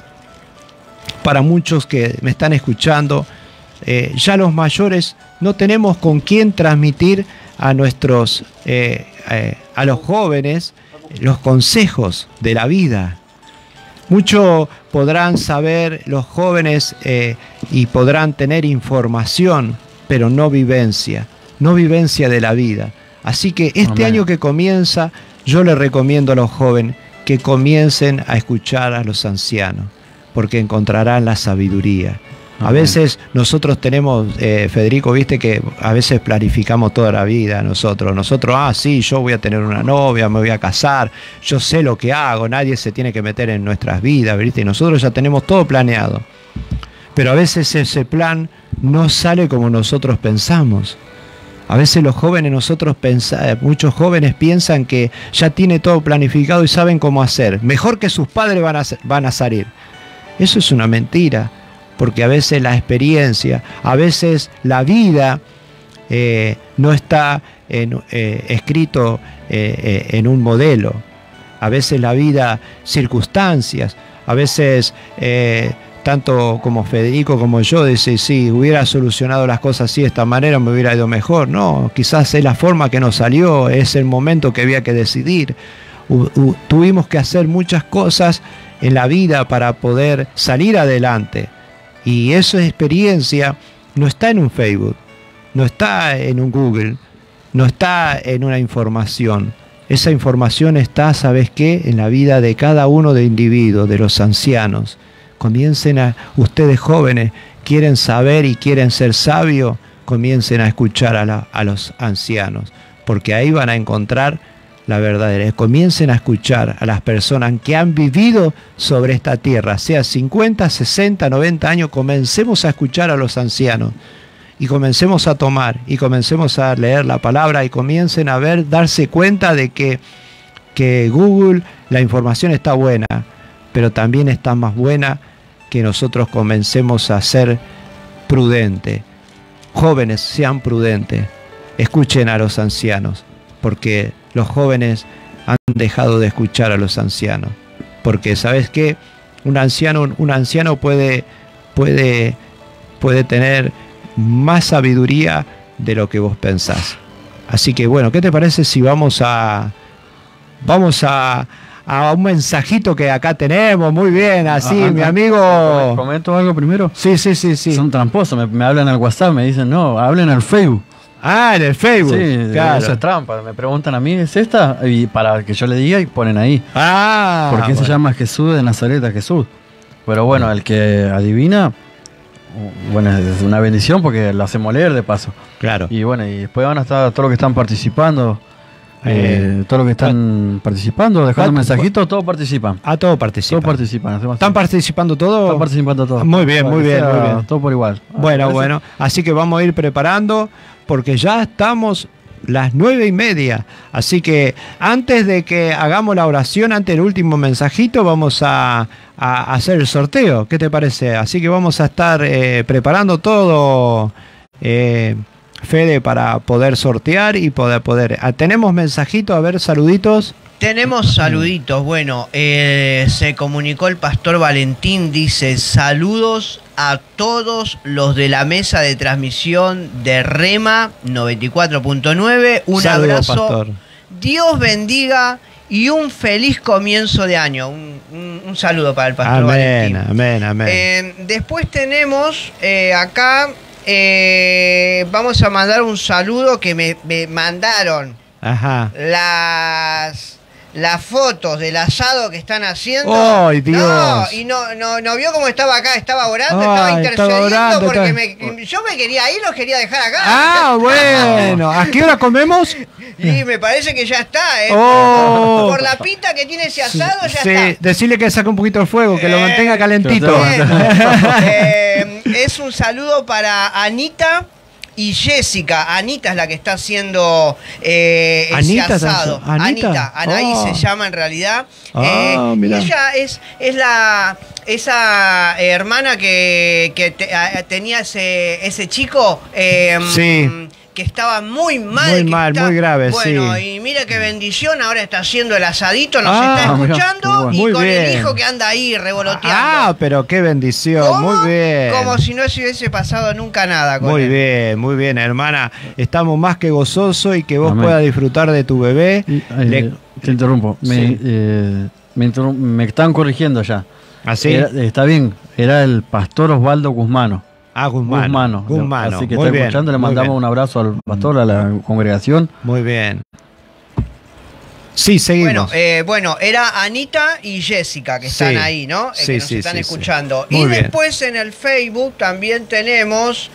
para muchos que me están escuchando, eh, ya los mayores no tenemos con quién transmitir a nuestros, eh, eh, a los jóvenes, los consejos de la vida. Mucho podrán saber los jóvenes eh, y podrán tener información, pero no vivencia, no vivencia de la vida. Así que este Amén. Año que comienza, yo le recomiendo a los jóvenes que comiencen a escuchar a los ancianos, porque encontrarán la sabiduría. A veces nosotros tenemos, eh, Federico, viste que a veces planificamos toda la vida nosotros. Nosotros, ah, sí, yo voy a tener una novia, me voy a casar, yo sé lo que hago, nadie se tiene que meter en nuestras vidas, ¿viste? Y nosotros ya tenemos todo planeado. Pero a veces ese plan no sale como nosotros pensamos. A veces los jóvenes, nosotros pensamos, muchos jóvenes piensan que ya tiene todo planificado y saben cómo hacer. Mejor que sus padres van a, van a salir. Eso es una mentira. Porque a veces la experiencia, a veces la vida eh, no está en, eh, escrito eh, eh, en un modelo. A veces la vida, circunstancias, a veces eh, tanto como Federico como yo, dice, sí, hubiera solucionado las cosas así de esta manera, me hubiera ido mejor. No, quizás es la forma que nos salió, es el momento que había que decidir. U- u- tuvimos que hacer muchas cosas en la vida para poder salir adelante. Y esa experiencia no está en un Facebook, no está en un Google, no está en una información. Esa información está, ¿sabes qué?, en la vida de cada uno de individuos, de los ancianos. Comiencen a, ustedes jóvenes, quieren saber y quieren ser sabios, comiencen a escuchar a, la, a los ancianos, porque ahí van a encontrar la verdadera. Comiencen a escuchar a las personas que han vivido sobre esta tierra, sea cincuenta, sesenta, noventa años, comencemos a escuchar a los ancianos y comencemos a tomar y comencemos a leer la palabra y comiencen a ver, darse cuenta de que, que Google, la información está buena, pero también está más buena que nosotros comencemos a ser prudentes. Jóvenes, sean prudentes, escuchen a los ancianos, porque los jóvenes han dejado de escuchar a los ancianos. Porque, ¿sabes qué? Un anciano, un anciano puede, puede, puede tener más sabiduría de lo que vos pensás. Así que, bueno, ¿qué te parece si vamos a... Vamos a... a un mensajito que acá tenemos? Muy bien, así, Ah, mi ah, amigo... ¿Comento algo primero? Sí, sí, sí, sí. Son tramposos, me, me hablan al WhatsApp, me dicen, no, hablen al Facebook. Ah, en el Facebook. Sí, claro. eso es trampa. Me preguntan a mí, ¿es esta? Y para que yo le diga y ponen ahí. Ah, ¿Por qué bueno. se llama Jesús de Nazaret a Jesús? Pero bueno, el que adivina, bueno, es una bendición porque lo hacemos leer de paso. Claro. Y bueno, y después van a estar todos los que están participando, eh, Eh, todos los que están participando, dejando ¿cuánto- mensajitos, todos participan. Ah, todos participan. Todos participan. hacemos ¿Están así. participando todos? Están participando todos. Muy bien, Para muy que bien, sea muy bien. Todo por igual. Bueno, ¿Parece? bueno. Así que vamos a ir preparando porque ya estamos las nueve y media. Así que antes de que hagamos la oración, antes del último mensajito, vamos a, a hacer el sorteo. ¿Qué te parece? Así que vamos a estar eh, preparando todo, eh, Fede, para poder sortear y poder... poder. Ah, ¿tenemos mensajito? A ver, saluditos. Tenemos saluditos. Bueno, eh, se comunicó el pastor Valentín, dice saludos a todos los de la mesa de transmisión de Rema noventa y cuatro punto nueve. Un Saludos, abrazo. pastor. Dios bendiga y un feliz comienzo de año. Un, un- un saludo para el pastor Amén, Valentín. amén, amén. Eh, después tenemos eh, acá, eh, vamos a mandar un saludo que me, me mandaron Ajá. las las fotos del asado que están haciendo. ¡Ay, Dios! No, y no, no, no vio cómo estaba acá, estaba orando, Ay, estaba estaba intercediendo orando, porque estaba- me- yo me quería ir, los quería dejar acá. Ah, bueno. ¿A qué hora comemos? Y me parece que ya está, ¿eh? Oh. Por la pinta que tiene ese asado, ya Sí, está. decirle que saque un poquito el fuego, que lo Eh, mantenga calentito. que lo Eh, es un saludo para Anita y Jessica. Anita es la que está haciendo eh, ese Anita, asado. ¿Anita? Anita, Anaí Oh. se llama en realidad. Ah, Eh, y mirá. ella es, es la esa eh, hermana que, que te- a- tenía ese, ese chico. eh, Sí. Que estaba muy mal. Muy que mal, está- muy grave, Bueno, sí. y mira qué bendición, ahora está haciendo el asadito, nos Ah, está mirá, escuchando qué bueno. y Muy con el bien. hijo que anda ahí revoloteando. Ah, pero qué bendición. ¿Cómo? Muy bien. Como si no se hubiese pasado nunca nada con Muy él. bien, muy bien, hermana. Estamos más que gozosos y que vos Amén. puedas disfrutar de tu bebé. Y, eh, Le- te interrumpo. Me, Sí. eh, me, interrum- me están corrigiendo ya. ¿Así? Era- está bien, era el pastor Osvaldo Guzmano. Ah, Guzmano. Guzmano. Guzmano. Así que Muy está bien, escuchando, le muy mandamos bien. un abrazo al pastor, a la congregación. Muy bien. Sí, seguimos. Bueno, eh, bueno, era Anita y Jessica que están Sí. ahí, ¿no? Eh, Sí, que nos sí, están sí, escuchando. sí. Y Muy bien. después en el Facebook también tenemos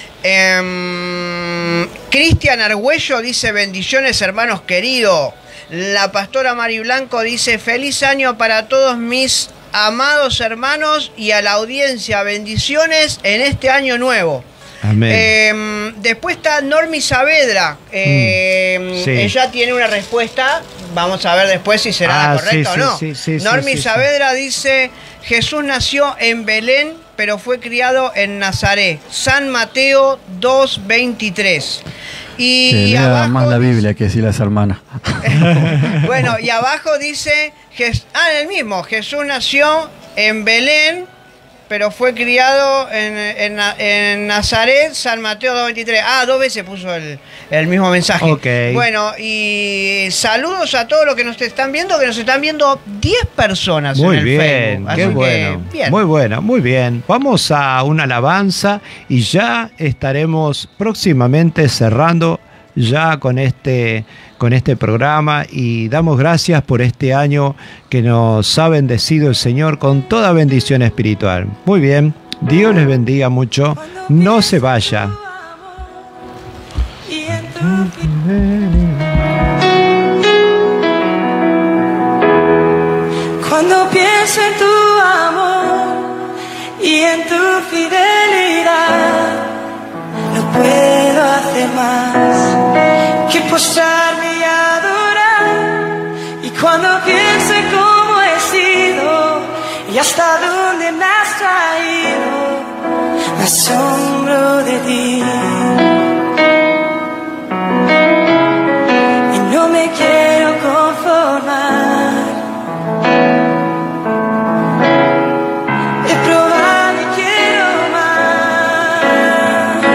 em, Cristian Argüello dice bendiciones hermanos queridos. La pastora Mari Blanco dice feliz año para todos mis amados hermanos y a la audiencia. Bendiciones en este año nuevo. Amén. Eh, después está Normi Saavedra. Eh, Mm, sí. Ella tiene una respuesta. Vamos a ver después si será Ah, la correcta sí, o no. sí, sí, sí, Normi sí, sí. Saavedra dice: Jesús nació en Belén, pero fue criado en Nazaret. San Mateo dos veintitrés. Y Que lea abajo más la dice- Biblia que si las hermanas. bueno, y abajo dice, Jes- ah, el mismo, Jesús nació en Belén, pero fue criado en, en, en Nazaret, San Mateo dos veintitrés. Ah, dos veces puso el, el mismo mensaje. Ok. Bueno, y saludos a todos los que nos están viendo, que nos están viendo diez personas Muy en el bien, Facebook. Así qué que, bueno. bien. Muy bueno, muy bien. Vamos a una alabanza y ya estaremos próximamente cerrando ya con este, con este programa y damos gracias por este año que nos ha bendecido el Señor con toda bendición espiritual. Muy bien, Dios les bendiga mucho. No se vaya. Y en tu Cuando pienso en tu amor y en tu fidelidad, no puedo hacer más que postrarme y adorar. Y cuando pienso en cómo he sido y hasta dónde me has traído, me asombro de ti. Y no me quiero conformar. He probado y quiero más.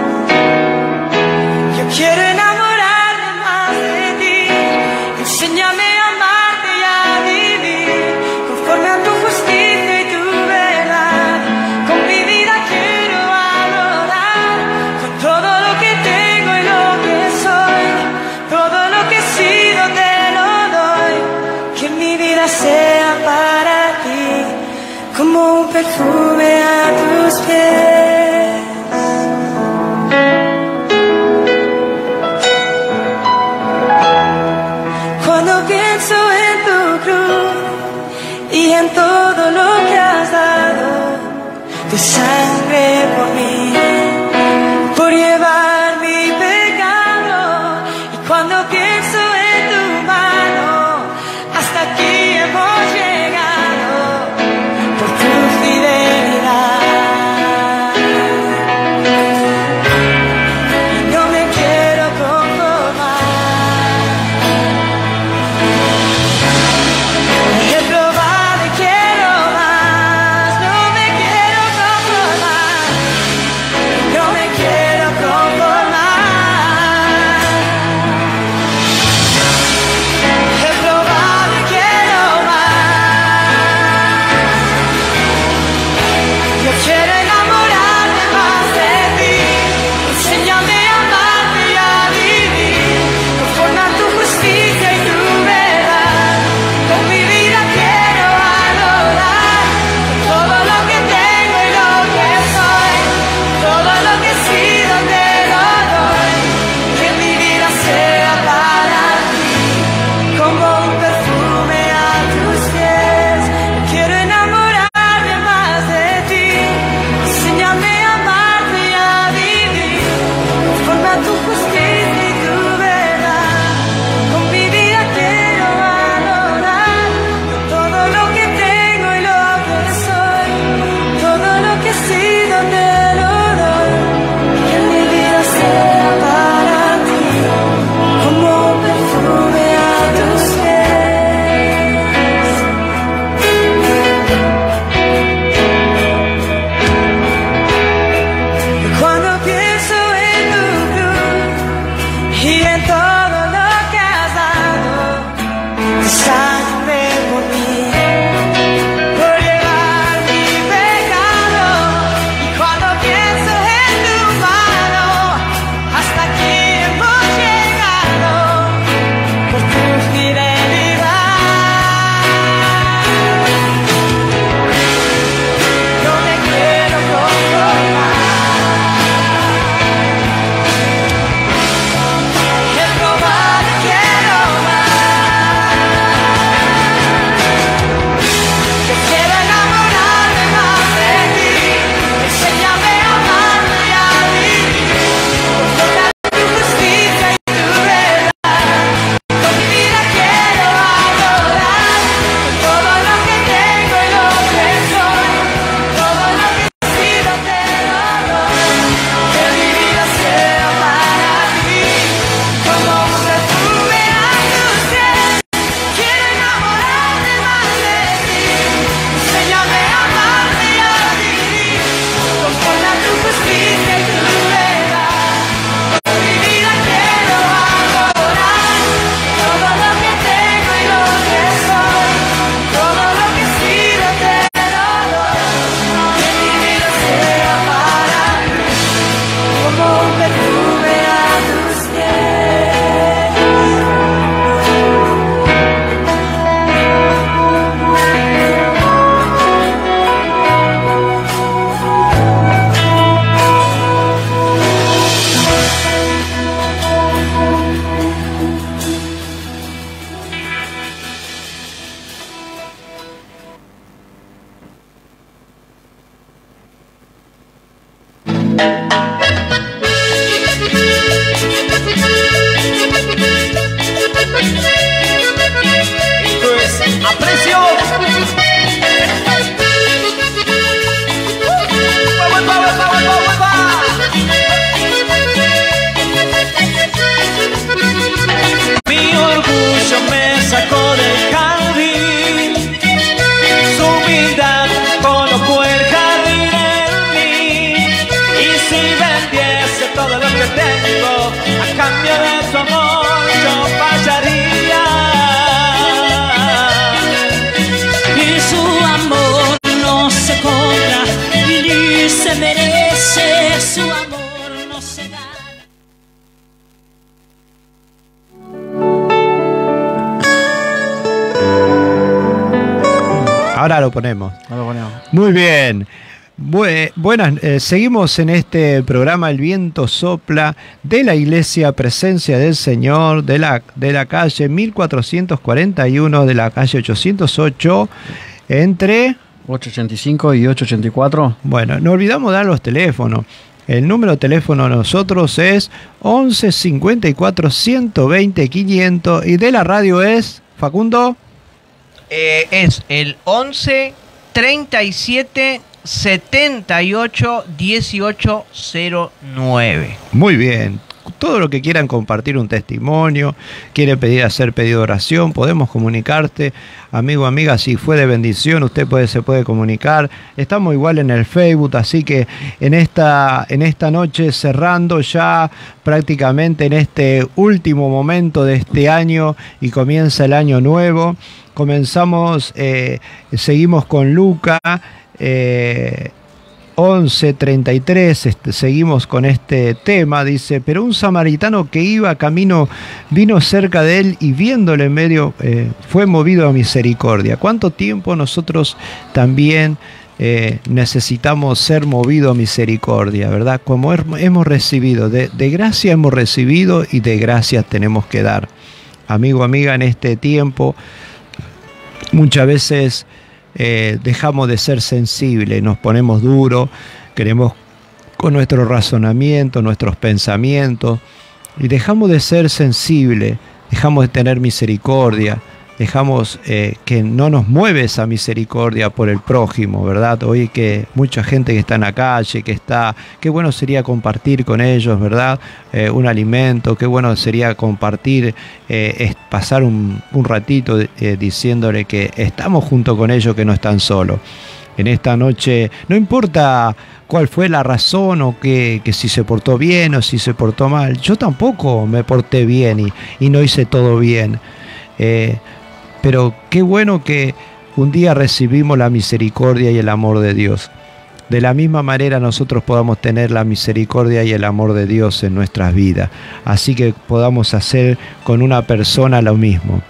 Yo quiero enamorarme más de ti. Enséñame a amarte y a vivir conforme a tu justicia y tu verdad. Con mi vida quiero adorar, con todo lo que tengo y lo que soy, todo lo que he sido te lo doy. Que mi vida sea para ti como un perfume a tus pies. Cuando pienso en tu cruz y en todo lo que has dado, tu sangre por mí, por llevar mi pecado. Y cuando pienso en tu mano, hasta aquí hemos llegado por tu fidelidad. Y no me quiero conformar. He probado y quiero más. No me quiero conformar. Ahora lo ponemos. Ahora lo ponemos. Muy bien. Bue- buenas, eh, seguimos en este programa El Viento Sopla de la Iglesia Presencia del Señor de la, de la calle mil cuatrocientos cuarenta y uno, de la calle ochocientos ocho, entre... ocho ochenta y cinco y ocho ochenta y cuatro. Bueno, no olvidamos dar los teléfonos. El número de teléfono de nosotros es once cincuenta y cuatro ciento veinte quinientos y de la radio es, Facundo, Eh, es el once treinta y siete setenta y ocho dieciocho cero nueve. muy bien. Todo lo que quieran compartir un testimonio, quiere pedir hacer pedido de oración, podemos comunicarte, amigo, amiga, si fue de bendición, usted puede, se puede comunicar. Estamos igual en el Facebook, así que en esta, en esta noche, cerrando ya prácticamente en este último momento de este año y comienza el año nuevo, comenzamos, eh, seguimos con Luca, eh, once treinta y tres, este, seguimos con este tema, dice, pero un samaritano que iba camino vino cerca de él y viéndole en medio eh, fue movido a misericordia. ¿Cuánto tiempo nosotros también eh, necesitamos ser movidos a misericordia, verdad? Como hemos recibido, de, de gracia hemos recibido y de gracia tenemos que dar. Amigo, amiga, en este tiempo muchas veces Eh, dejamos de ser sensibles, nos ponemos duros, queremos con nuestro razonamiento, nuestros pensamientos, y dejamos de ser sensibles, dejamos de tener misericordia, dejamos eh, que no nos mueve esa misericordia por el prójimo, ¿verdad? Hoy que mucha gente que está en la calle, que está, qué bueno sería compartir con ellos, ¿verdad? Eh, un alimento, qué bueno sería compartir, eh, es pasar un, un ratito eh, diciéndole que estamos junto con ellos, que no están solos. En esta noche, no importa cuál fue la razón o que, que si se portó bien o si se portó mal, yo tampoco me porté bien y, y no hice todo bien. Eh, Pero qué bueno que un día recibimos la misericordia y el amor de Dios. De la misma manera nosotros podamos tener la misericordia y el amor de Dios en nuestras vidas. Así que podamos hacer con una persona lo mismo.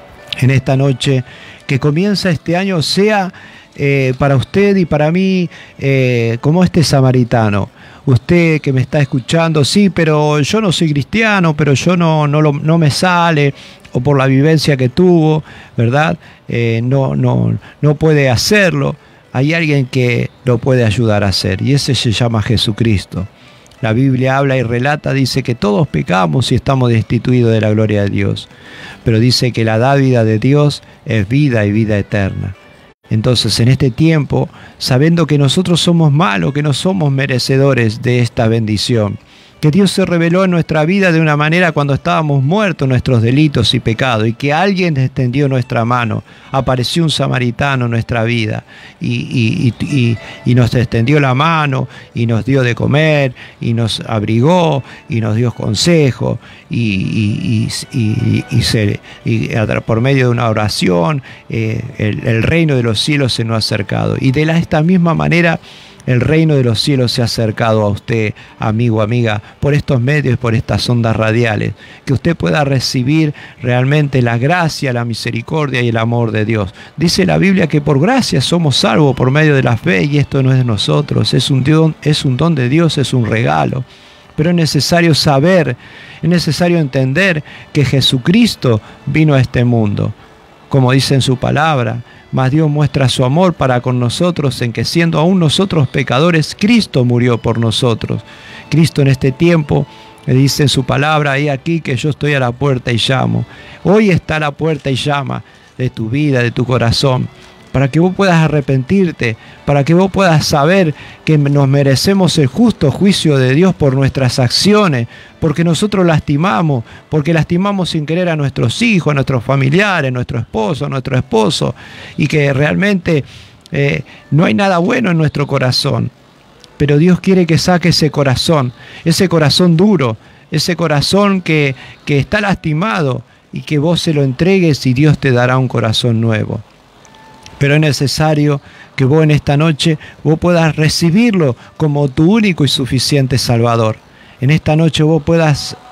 En esta noche que comienza este año sea eh, para usted y para mí eh, como este samaritano. Usted que me está escuchando, sí, pero yo no soy cristiano, pero yo no, no, lo, no me sale, o por la vivencia que tuvo, ¿verdad? Eh, no, no, no puede hacerlo. Hay alguien que lo puede ayudar a hacer, y ese se llama Jesucristo. La Biblia habla y relata, dice que todos pecamos y estamos destituidos de la gloria de Dios, pero dice que la dávida de Dios es vida y vida eterna. Entonces, en este tiempo, sabiendo que nosotros somos malos, que no somos merecedores de esta bendición, que Dios se reveló en nuestra vida de una manera cuando estábamos muertos en nuestros delitos y pecados, y que alguien extendió nuestra mano, apareció un samaritano en nuestra vida y, y, y, y nos extendió la mano y nos dio de comer y nos abrigó y nos dio consejo y, y, y, y, y, se, y por medio de una oración eh, el, el reino de los cielos se nos ha acercado. Y de la, esta misma manera el reino de los cielos se ha acercado a usted, amigo, amiga, por estos medios, por estas ondas radiales, que usted pueda recibir realmente la gracia, la misericordia y el amor de Dios. Dice la Biblia que por gracia somos salvos por medio de la fe, y esto no es de nosotros, es un don, es un don de Dios, es un regalo. Pero es necesario saber, es necesario entender que Jesucristo vino a este mundo, como dice en su palabra. Mas Dios muestra su amor para con nosotros en que siendo aún nosotros pecadores, Cristo murió por nosotros. Cristo en este tiempo le dice en su palabra, he aquí que yo estoy a la puerta y llamo. Hoy está a la puerta y llama de tu vida, de tu corazón, para que vos puedas arrepentirte, para que vos puedas saber que nos merecemos el justo juicio de Dios por nuestras acciones, porque nosotros lastimamos, porque lastimamos sin querer a nuestros hijos, a nuestros familiares, a nuestro esposo, a nuestro esposo, y que realmente eh, no hay nada bueno en nuestro corazón. Pero Dios quiere que saque ese corazón, ese corazón duro, ese corazón que, que está lastimado, y que vos se lo entregues y Dios te dará un corazón nuevo. Pero es necesario que vos en esta noche vos puedas recibirlo como tu único y suficiente Salvador. En esta noche vos puedas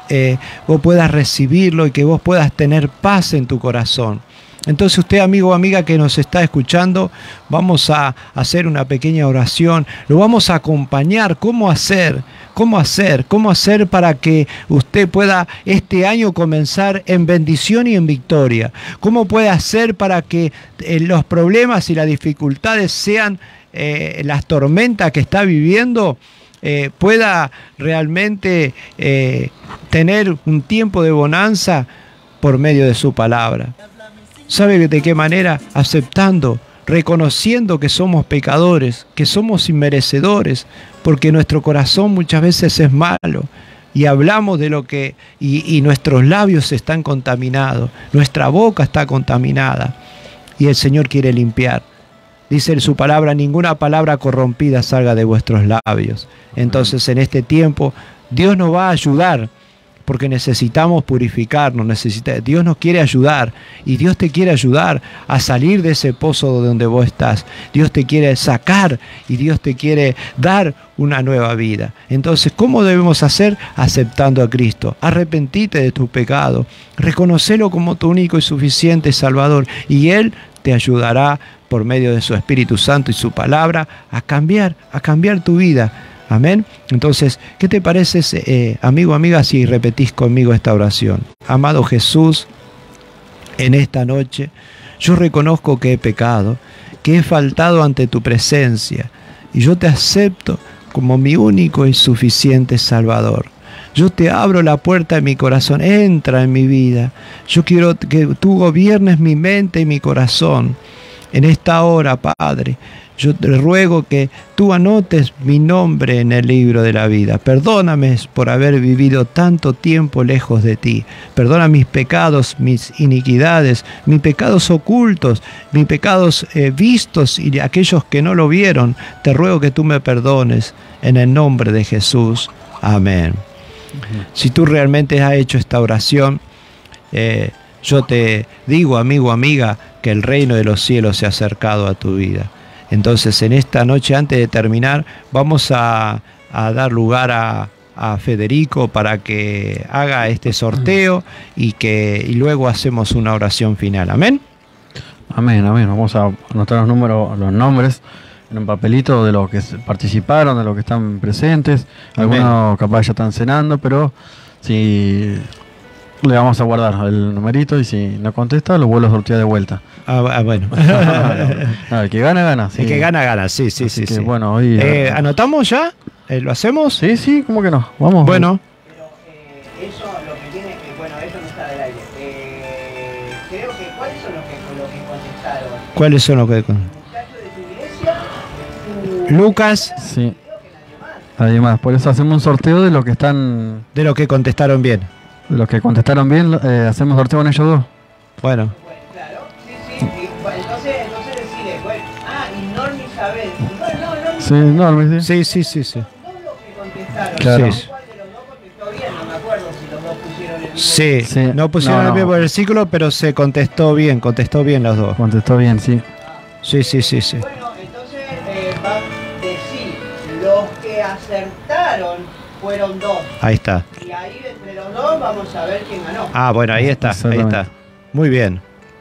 eh, vos puedas recibirlo y que vos puedas tener paz en tu corazón. Entonces usted, amigo o amiga que nos está escuchando, vamos a hacer una pequeña oración, lo vamos a acompañar. ¿Cómo hacer? ¿Cómo hacer? ¿Cómo hacer para que usted pueda este año comenzar en bendición y en victoria? ¿Cómo puede hacer para que eh, los problemas y las dificultades sean eh, las tormentas que está viviendo? Eh, pueda realmente eh, tener un tiempo de bonanza por medio de su palabra. ¿Sabe de qué manera? Aceptando, reconociendo que somos pecadores, que somos inmerecedores, porque nuestro corazón muchas veces es malo y hablamos de lo que, y, y nuestros labios están contaminados, nuestra boca está contaminada y el Señor quiere limpiar. Dice en su palabra, ninguna palabra corrompida salga de vuestros labios. Entonces en este tiempo Dios nos va a ayudar, porque necesitamos purificarnos, necesita, Dios nos quiere ayudar y Dios te quiere ayudar a salir de ese pozo donde vos estás. Dios te quiere sacar y Dios te quiere dar una nueva vida. Entonces, ¿cómo debemos hacer? Aceptando a Cristo. Arrepentite de tu pecado, reconocelo como tu único y suficiente Salvador y Él te ayudará por medio de su Espíritu Santo y su palabra a cambiar, a cambiar tu vida. Amén. Entonces, ¿qué te parece, eh, amigo, amiga, si repetís conmigo esta oración? Amado Jesús, en esta noche yo reconozco que he pecado, que he faltado ante tu presencia y yo te acepto como mi único y suficiente Salvador. Yo te abro la puerta de mi corazón, entra en mi vida. Yo quiero que tú gobiernes mi mente y mi corazón. En esta hora, Padre, yo te ruego que tú anotes mi nombre en el libro de la vida. Perdóname por haber vivido tanto tiempo lejos de ti. Perdona mis pecados, mis iniquidades, mis pecados ocultos, mis pecados eh, vistos y aquellos que no lo vieron. Te ruego que tú me perdones en el nombre de Jesús. Amén. Uh-huh. Si tú realmente has hecho esta oración, eh, yo te digo, amigo, amiga, que el reino de los cielos se ha acercado a tu vida. Entonces, en esta noche, antes de terminar, vamos a, a dar lugar a, a Federico para que haga este sorteo y que y luego hacemos una oración final. ¿Amén? Amén, amén. Vamos a anotar los números, los nombres en un papelito de los que participaron, de los que están presentes. Amén. Algunos capaz ya están cenando, pero si le vamos a guardar el numerito y si no contesta, lo vuelvo a sortear de vuelta. Ah, bueno. No, el que gana, gana. Sí. El que gana, gana, sí, sí, Así sí. que, sí. Bueno, hoy, eh, ¿Anotamos ya? Eh, ¿Lo hacemos? Sí, sí, ¿cómo que no? Vamos. Bueno. Pero eh, eso lo que tiene que, bueno, eso no está del aire. Eh, creo que, ¿cuáles son los que, los que contestaron? ¿Cuáles son los que...? ¿Muchachos de tu iglesia? Tu... Lucas. Sí. Además, por eso hacemos un sorteo de los que están... De los que contestaron bien. De los que contestaron bien, eh, hacemos sorteo con ellos dos. Bueno. Bueno, claro, sí, sí. Y, bueno, entonces, entonces decirle, bueno, ah, y Norma Isabel. No, no, no. Sí, no, Sí, sí. sí, sí, sí. Dos los que contestaron. Claro. Sí. ¿Cuál de los dos contestó bien? No me acuerdo si los dos pusieron el mismo. Sí, Sí. no pusieron No, no. el mismo versículo, pero se contestó bien, contestó bien los dos. Contestó bien, sí. Sí, sí, sí, sí. Bueno, entonces eh, va a decir, los que acertaron fueron dos. Ahí está. Y ahí entre los dos vamos a ver quién ganó. Ah, bueno, ahí está, ahí Exactamente. está. Muy bien.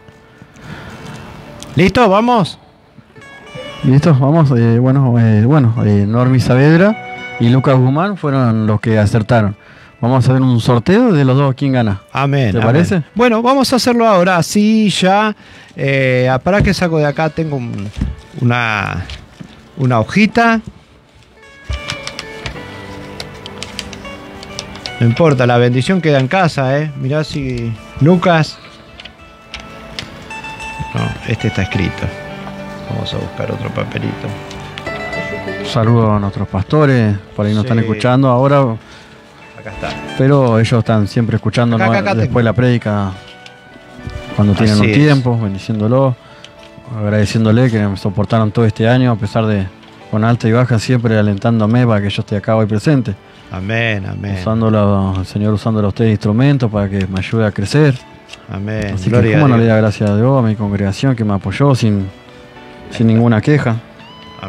¿Listo? ¿Vamos? ¿Listo? Vamos. Eh, bueno, eh, bueno eh, Normi Saavedra y Lucas Guzmán fueron los que acertaron. Vamos a hacer un sorteo de los dos, quién gana. Amén. ¿Te amén. parece? Bueno, vamos a hacerlo ahora. Así ya. Eh, para que saco de acá, tengo un- una, una hojita. No importa, la bendición queda en casa, ¿eh? Mirá si... Lucas... No, este está escrito. Vamos a buscar otro papelito. Saludos a nuestros pastores, por ahí nos Sí. están escuchando ahora, Acá está. pero ellos están siempre escuchando Acá, acá, acá después tengo. la prédica cuando tienen Así un es. tiempo, bendiciéndolo, agradeciéndole que me soportaron todo este año a pesar de con alta y baja, siempre alentándome para que yo esté acá hoy presente, Amén, amén. usándolo, el Señor usándolo a ustedes de instrumento para que me ayude a crecer. Amén. Así que Gloria cómo a no le Dios. da gracias a Dios, a mi congregación que me apoyó sin, sin ninguna queja.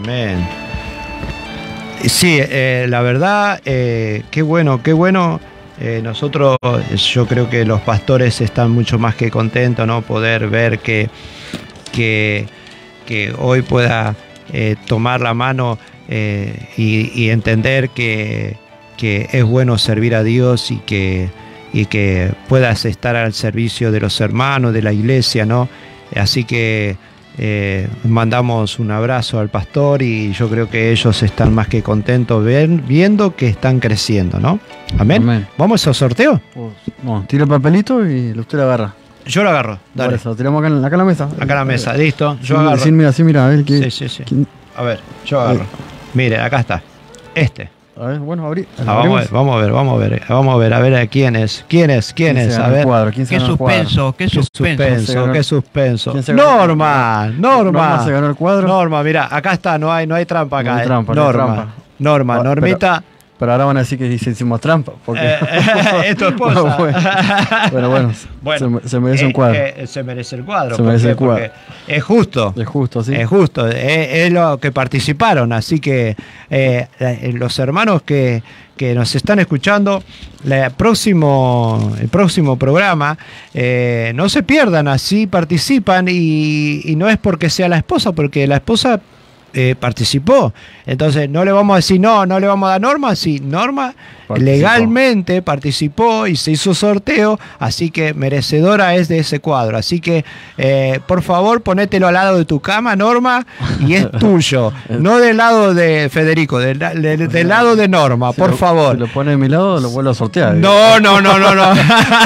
Amén. Sí, eh, la verdad, eh, qué bueno, qué bueno Eh, nosotros, yo creo que los pastores están mucho más que contentos, ¿no? Poder ver que, que, que hoy pueda eh, tomar la mano eh, y, y entender que, que es bueno servir a Dios y que, y que puedas estar al servicio de los hermanos, de la iglesia, ¿no? Así que eh, mandamos un abrazo al pastor y yo creo que ellos están más que contentos ver, viendo que están creciendo, ¿no? Amén. Amén. ¿Vamos al sorteo? No, tira el papelito y usted lo agarra. Yo lo agarro, Por dale. eso, lo tiramos acá en, acá en la mesa. Acá en la mesa, listo. Yo Sí, agarro. sí, mira, sí, mira, a ver qué. Sí, sí, sí. quién- A ver, yo agarro. Mire, acá está. Este. A ver, bueno, abrí. Ah, vamos a ver, vamos a ver, vamos a ver. Vamos a ver, a ver a quién es. ¿Quién es? ¿Quién es? A ver. Cuadro, ¿quién se Qué ganó el cuadro? suspenso, qué Qué suspenso. suspenso, qué suspenso. ¿Quién se ganó? Norma, Norma Norma. se ganó el cuadro. Norma, mira, acá está, no hay, no hay trampa acá. No hay eh. trampa, no hay Norma, trampa. Norma, Ah, pero- Normita. Pero ahora van a decir que dice hicimos trampa. Porque... eh, es tu esposa. bueno, bueno, bueno, Bueno, se, se merece eh, un cuadro. eh, se merece el cuadro. Se ¿por merece qué? el cuadro. Porque es justo. Es justo, sí. Es justo, es, es lo que participaron, así que eh, eh, los hermanos que, que nos están escuchando, la próximo, el próximo programa, eh, no se pierdan, así participan y, y no es porque sea la esposa, porque la esposa eh, participó, entonces no le vamos a decir no, no le vamos a dar Norma, si Norma Participó. legalmente participó y se hizo sorteo, así que merecedora es de ese cuadro. Así que, eh, por favor, ponételo al lado de tu cama, Norma, y es tuyo. No del lado de Federico, del, del- del lado de Norma, Si por lo- favor. Si lo pone de mi lado, lo vuelvo a sortear. No, no, no, no, no.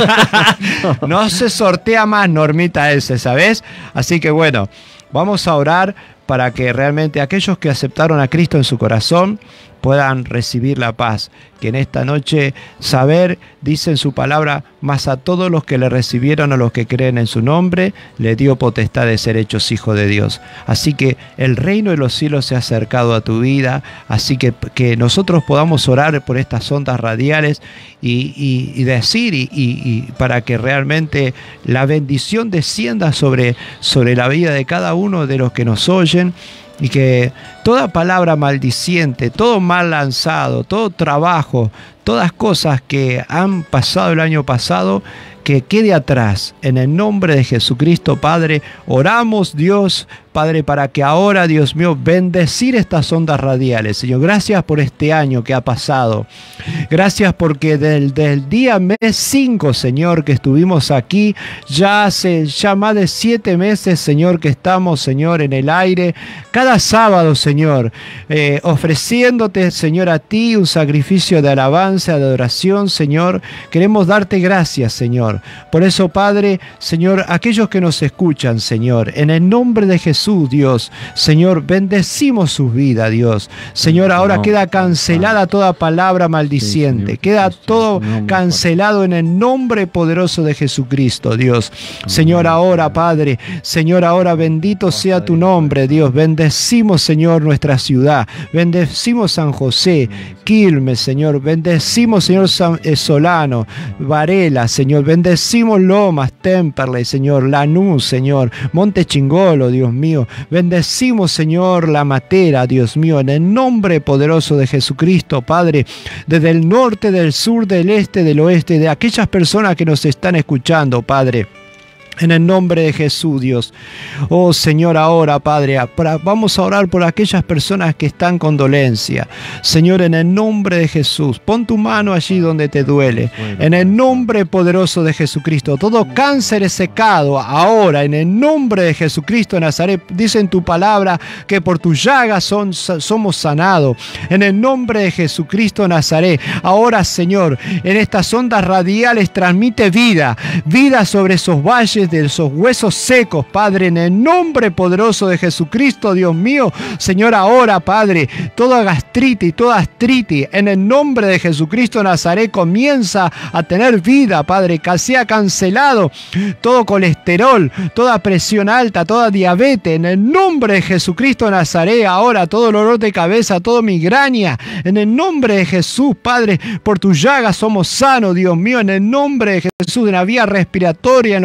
No se sortea más, Normita, ese, ¿sabes? Así que bueno, vamos a orar para que realmente aquellos que aceptaron a Cristo en su corazón puedan recibir la paz. Que en esta noche saber, dice en su palabra, mas a todos los que le recibieron, a los que creen en su nombre, le dio potestad de ser hechos hijos de Dios. Así que el reino de los cielos se ha acercado a tu vida, así que que nosotros podamos orar por estas ondas radiales y, y- y decir, y, y- y para que realmente la bendición descienda sobre, sobre la vida de cada uno de los que nos oyen, y que toda palabra maldiciente, todo mal lanzado, todo trabajo, todas cosas que han pasado el año pasado, que quede atrás. En el nombre de Jesucristo, Padre, oramos, Dios, Padre, para que ahora, Dios mío, bendecir estas ondas radiales. Señor, gracias por este año que ha pasado. Gracias porque desde el día mes cinco, Señor, que estuvimos aquí, ya hace ya más de siete meses, Señor, que estamos, Señor, en el aire, cada sábado, Señor, eh, ofreciéndote, Señor, a ti un sacrificio de alabanza, de adoración, Señor. Queremos darte gracias, Señor. Por eso, Padre, Señor, aquellos que nos escuchan, Señor, en el nombre de Jesús, Dios, Señor, bendecimos sus vidas, Dios. Señor, ahora No, queda cancelada toda palabra maldiciente, Sí, Señor, queda Cristo, todo en tu nombre, cancelado en el nombre poderoso de Jesucristo, Dios. Señor, ahora, Padre, Señor, ahora bendito sea tu nombre, Dios. Bendecimos, Señor, nuestra ciudad. Bendecimos San José, Quilmes, Señor. Bendecimos, Señor, San, eh, Solano, Varela, Señor. Bendecimos Lomas, Temperley, Señor. Lanús, Señor. Monte Chingolo, Dios mío. Bendecimos, Señor, La Matera, Dios mío. En el nombre poderoso de Jesucristo, Padre. Desde el norte, del sur, del este, del oeste, de aquellas personas que nos están escuchando, Padre. En el nombre de Jesús, Dios. Oh Señor, ahora, Padre, para- vamos a orar por aquellas personas que están con dolencia. Señor, en el nombre de Jesús, pon tu mano allí donde te duele. En el nombre poderoso de Jesucristo, todo cáncer es secado ahora. En el nombre de Jesucristo de Nazaret, dice en tu palabra que por tus llagas son, somos sanados. En el nombre de Jesucristo de Nazaret, ahora, Señor, en estas ondas radiales transmite vida, vida sobre esos valles de esos huesos secos, Padre, en el nombre poderoso de Jesucristo, Dios mío. Señor, ahora, Padre, toda gastritis, toda artritis, en el nombre de Jesucristo Nazaret, comienza a tener vida, Padre, que sea cancelado todo colesterol, toda presión alta, toda diabetes, en el nombre de Jesucristo Nazaret, ahora todo dolor de cabeza, todo migraña, en el nombre de Jesús, Padre, por tus llagas somos sanos, Dios mío, en el nombre de Jesús, en la vía respiratoria, en los pulmones,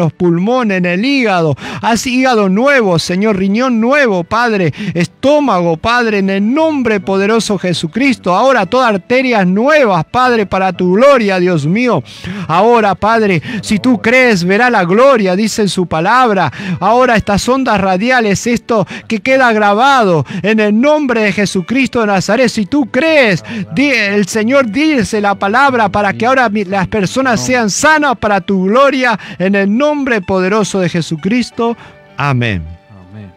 pulmón, en el hígado. Haz hígado nuevo, Señor, riñón nuevo, Padre, estómago, Padre, en el nombre poderoso Jesucristo. Ahora todas arterias nuevas, Padre, para tu gloria, Dios mío. Ahora, Padre, si tú crees, verá la gloria, dice en su palabra. Ahora estas ondas radiales, esto que queda grabado en el nombre de Jesucristo de Nazaret. Si tú crees, di, el Señor dice la palabra para que ahora las personas sean sanas para tu gloria, en el nombre poderoso de Jesucristo. Amén. Amén.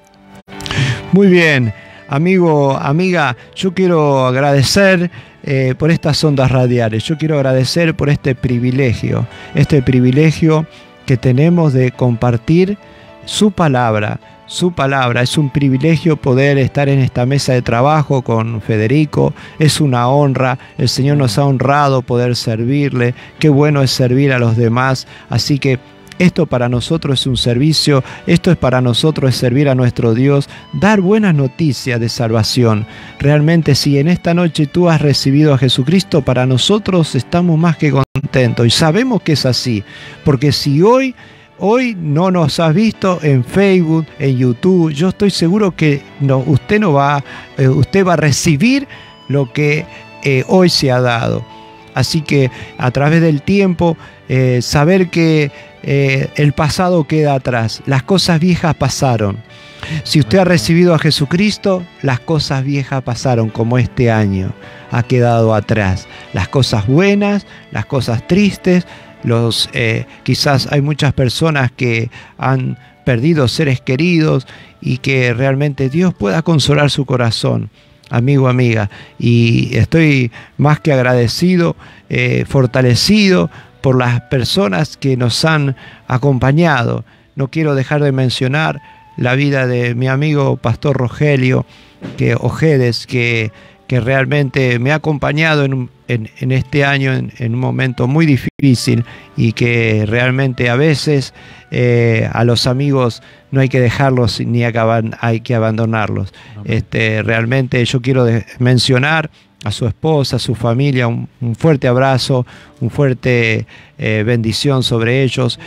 Muy bien, amigo, amiga, yo quiero agradecer eh, por estas ondas radiales. Yo quiero agradecer por este privilegio, este privilegio que tenemos de compartir su palabra. Su palabra, es un privilegio poder estar en esta mesa de trabajo con Federico, es una honra, el Señor nos ha honrado poder servirle, qué bueno es servir a los demás, así que esto para nosotros es un servicio, esto es para nosotros es servir a nuestro Dios, dar buenas noticias de salvación. Realmente si en esta noche tú has recibido a Jesucristo, para nosotros estamos más que contentos y sabemos que es así, porque si hoy Hoy no nos has visto en Facebook, en YouTube. Yo estoy seguro que no, usted no va, eh, usted va a recibir lo que eh, hoy se ha dado. Así que a través del tiempo, eh, saber que eh, el pasado queda atrás. Las cosas viejas pasaron. Si usted ha recibido a Jesucristo, las cosas viejas pasaron, como este año ha quedado atrás. Las cosas buenas, las cosas tristes. Los, eh, quizás hay muchas personas que han perdido seres queridos y que realmente Dios pueda consolar su corazón, amigo, amiga. Y estoy más que agradecido, eh, fortalecido por las personas que nos han acompañado. No quiero dejar de mencionar la vida de mi amigo Pastor Rogelio que, Ojedes, que, que realmente me ha acompañado en un En, en este año, en, en un momento muy difícil, y que realmente a veces eh, a los amigos no hay que dejarlos ni acaban, hay que abandonarlos. Este, realmente yo quiero de, mencionar a su esposa, a su familia, un, un fuerte abrazo, un fuerte eh, bendición sobre ellos,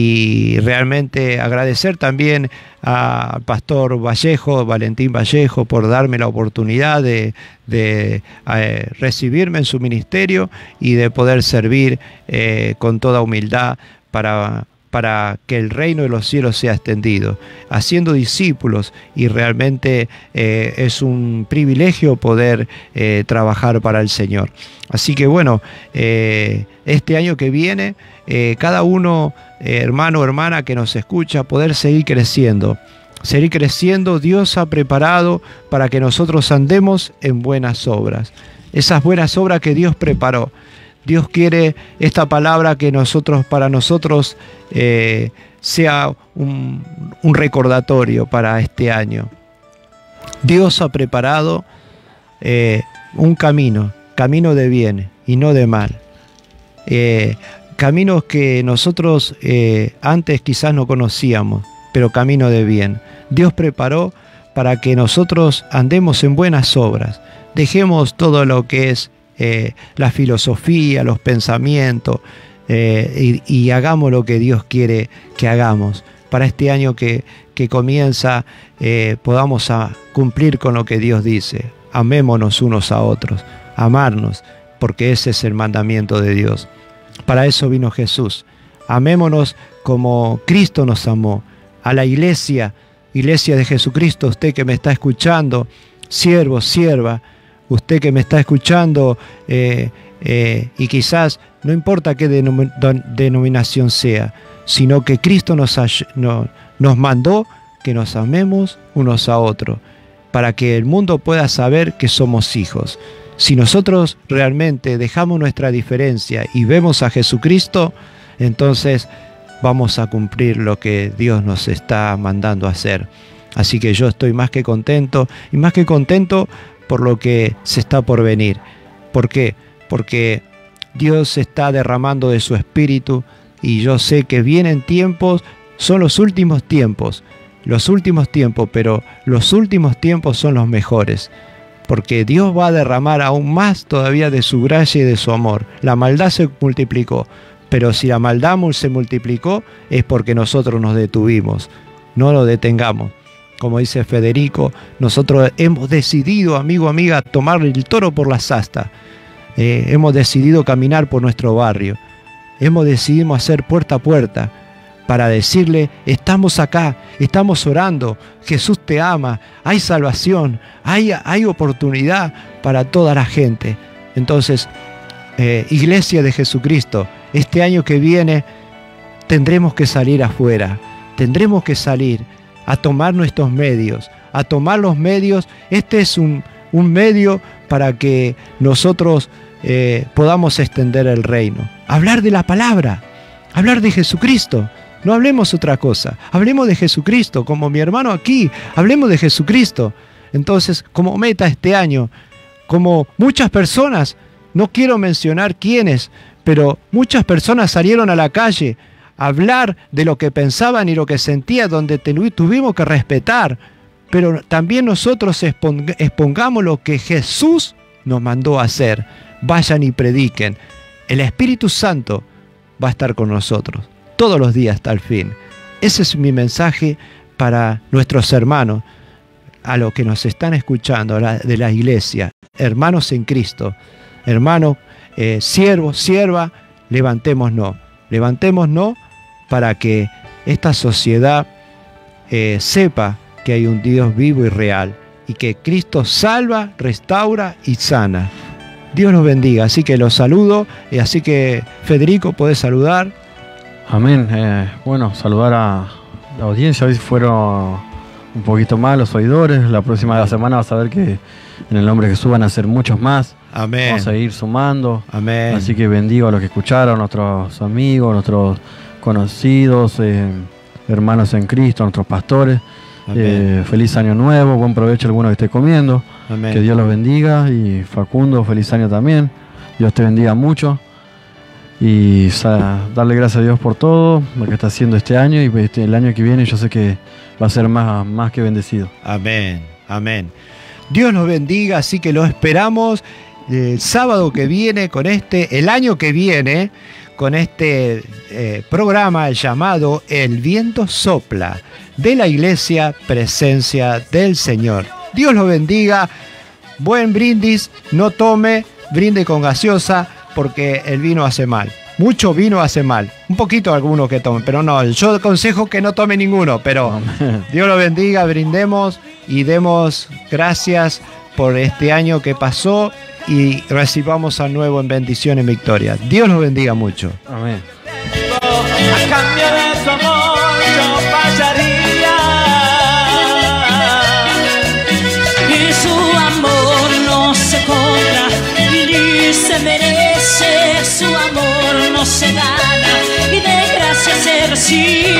y realmente agradecer también al pastor Vallejo, Valentín Vallejo, por darme la oportunidad de, de eh, recibirme en su ministerio y de poder servir eh, con toda humildad para, para que el reino de los cielos sea extendido, haciendo discípulos, y realmente eh, es un privilegio poder eh, trabajar para el Señor. Así que bueno, eh, este año que viene, eh, cada uno, eh, hermano o hermana que nos escucha, poder seguir creciendo. Seguir creciendo, Dios ha preparado para que nosotros andemos en buenas obras. Esas buenas obras que Dios preparó. Dios quiere esta palabra que nosotros, para nosotros eh, sea un, un recordatorio para este año. Dios ha preparado eh, un camino, camino de bien y no de mal. Eh, caminos que nosotros eh, antes quizás no conocíamos, pero camino de bien. Dios preparó para que nosotros andemos en buenas obras. Dejemos todo lo que es eh, la filosofía, los pensamientos, eh, y, y hagamos lo que Dios quiere que hagamos. Para este año que, que comienza, eh, podamos a cumplir con lo que Dios dice. Amémonos unos a otros, amarnos, porque ese es el mandamiento de Dios. Para eso vino Jesús. Amémonos como Cristo nos amó. A la iglesia, iglesia de Jesucristo, usted que me está escuchando, siervo, sierva, usted que me está escuchando, eh, eh, y quizás no importa qué denom denominación sea, sino que Cristo nos, no, nos mandó que nos amemos unos a otros, para que el mundo pueda saber que somos hijos. Si nosotros realmente dejamos nuestra diferencia y vemos a Jesucristo, entonces vamos a cumplir lo que Dios nos está mandando a hacer. Así que yo estoy más que contento, y más que contento por lo que se está por venir. ¿Por qué? Porque Dios está derramando de su Espíritu, y yo sé que vienen tiempos, son los últimos tiempos, los últimos tiempos, pero los últimos tiempos son los mejores, porque Dios va a derramar aún más todavía de su gracia y de su amor. La maldad se multiplicó, Pero si la maldad se multiplicó es porque nosotros nos detuvimos. No lo detengamos. Como dice Federico, nosotros hemos decidido, amigo, amiga, tomar el toro por las astas. Eh, hemos decidido caminar por nuestro barrio. Hemos decidido hacer puerta a puerta para decirle, estamos acá, estamos orando, Jesús te ama, hay salvación, hay, hay oportunidad para toda la gente. Entonces, eh, Iglesia de Jesucristo, este año que viene tendremos que salir afuera, tendremos que salir a tomar nuestros medios, a tomar los medios. Este es un, un medio para que nosotros eh, podamos extender el reino. Hablar de la palabra, hablar de Jesucristo. No hablemos otra cosa, hablemos de Jesucristo, como mi hermano aquí, hablemos de Jesucristo. Entonces, como meta este año, como muchas personas, no quiero mencionar quiénes, pero muchas personas salieron a la calle a hablar de lo que pensaban y lo que sentían, donde tuvimos que respetar, pero también nosotros expongamos lo que Jesús nos mandó a hacer. Vayan y prediquen. El Espíritu Santo va a estar con nosotros todos los días hasta el fin. Ese es mi mensaje para nuestros hermanos, a los que nos están escuchando de la iglesia, hermanos en Cristo, hermanos, eh, siervos, sierva, levantémonos, levantémonos para que esta sociedad eh, sepa que hay un Dios vivo y real y que Cristo salva, restaura y sana. Dios los bendiga, así que los saludo, y así que Federico, podés saludar. Amén. Eh, bueno, saludar a la audiencia. Hoy fueron un poquito más los oidores. La próxima semana vas a ver que en el nombre de Jesús van a ser muchos más. Amén. Vamos a ir sumando. Amén. Así que bendigo a los que escucharon, a nuestros amigos, a nuestros conocidos, eh, hermanos en Cristo, a nuestros pastores. Eh, feliz año nuevo, buen provecho a alguno que esté comiendo. Amén. Que Dios los bendiga. Y Facundo, feliz año también. Dios te bendiga mucho. Y o sea, darle gracias a Dios por todo lo que está haciendo este año, y este, el año que viene yo sé que va a ser más, más que bendecido. Amén, amén. Dios nos bendiga, así que lo esperamos el sábado que viene con este, el año que viene, con este eh, programa llamado El Viento Sopla, de la Iglesia Presencia del Señor. Dios lo bendiga, buen brindis, no tome, brinde con gaseosa, porque el vino hace mal. Mucho vino hace mal. Un poquito algunos que tomen, pero no, yo aconsejo que no tome ninguno, pero Amén. Dios lo bendiga, brindemos y demos gracias por este año que pasó y recibamos al nuevo en bendición y victoria. Dios los bendiga mucho. Amén. A cambio de tu amor yo pasaría, y su amor no se compra ni se merece, su amor no se gana y de gracia se recibe.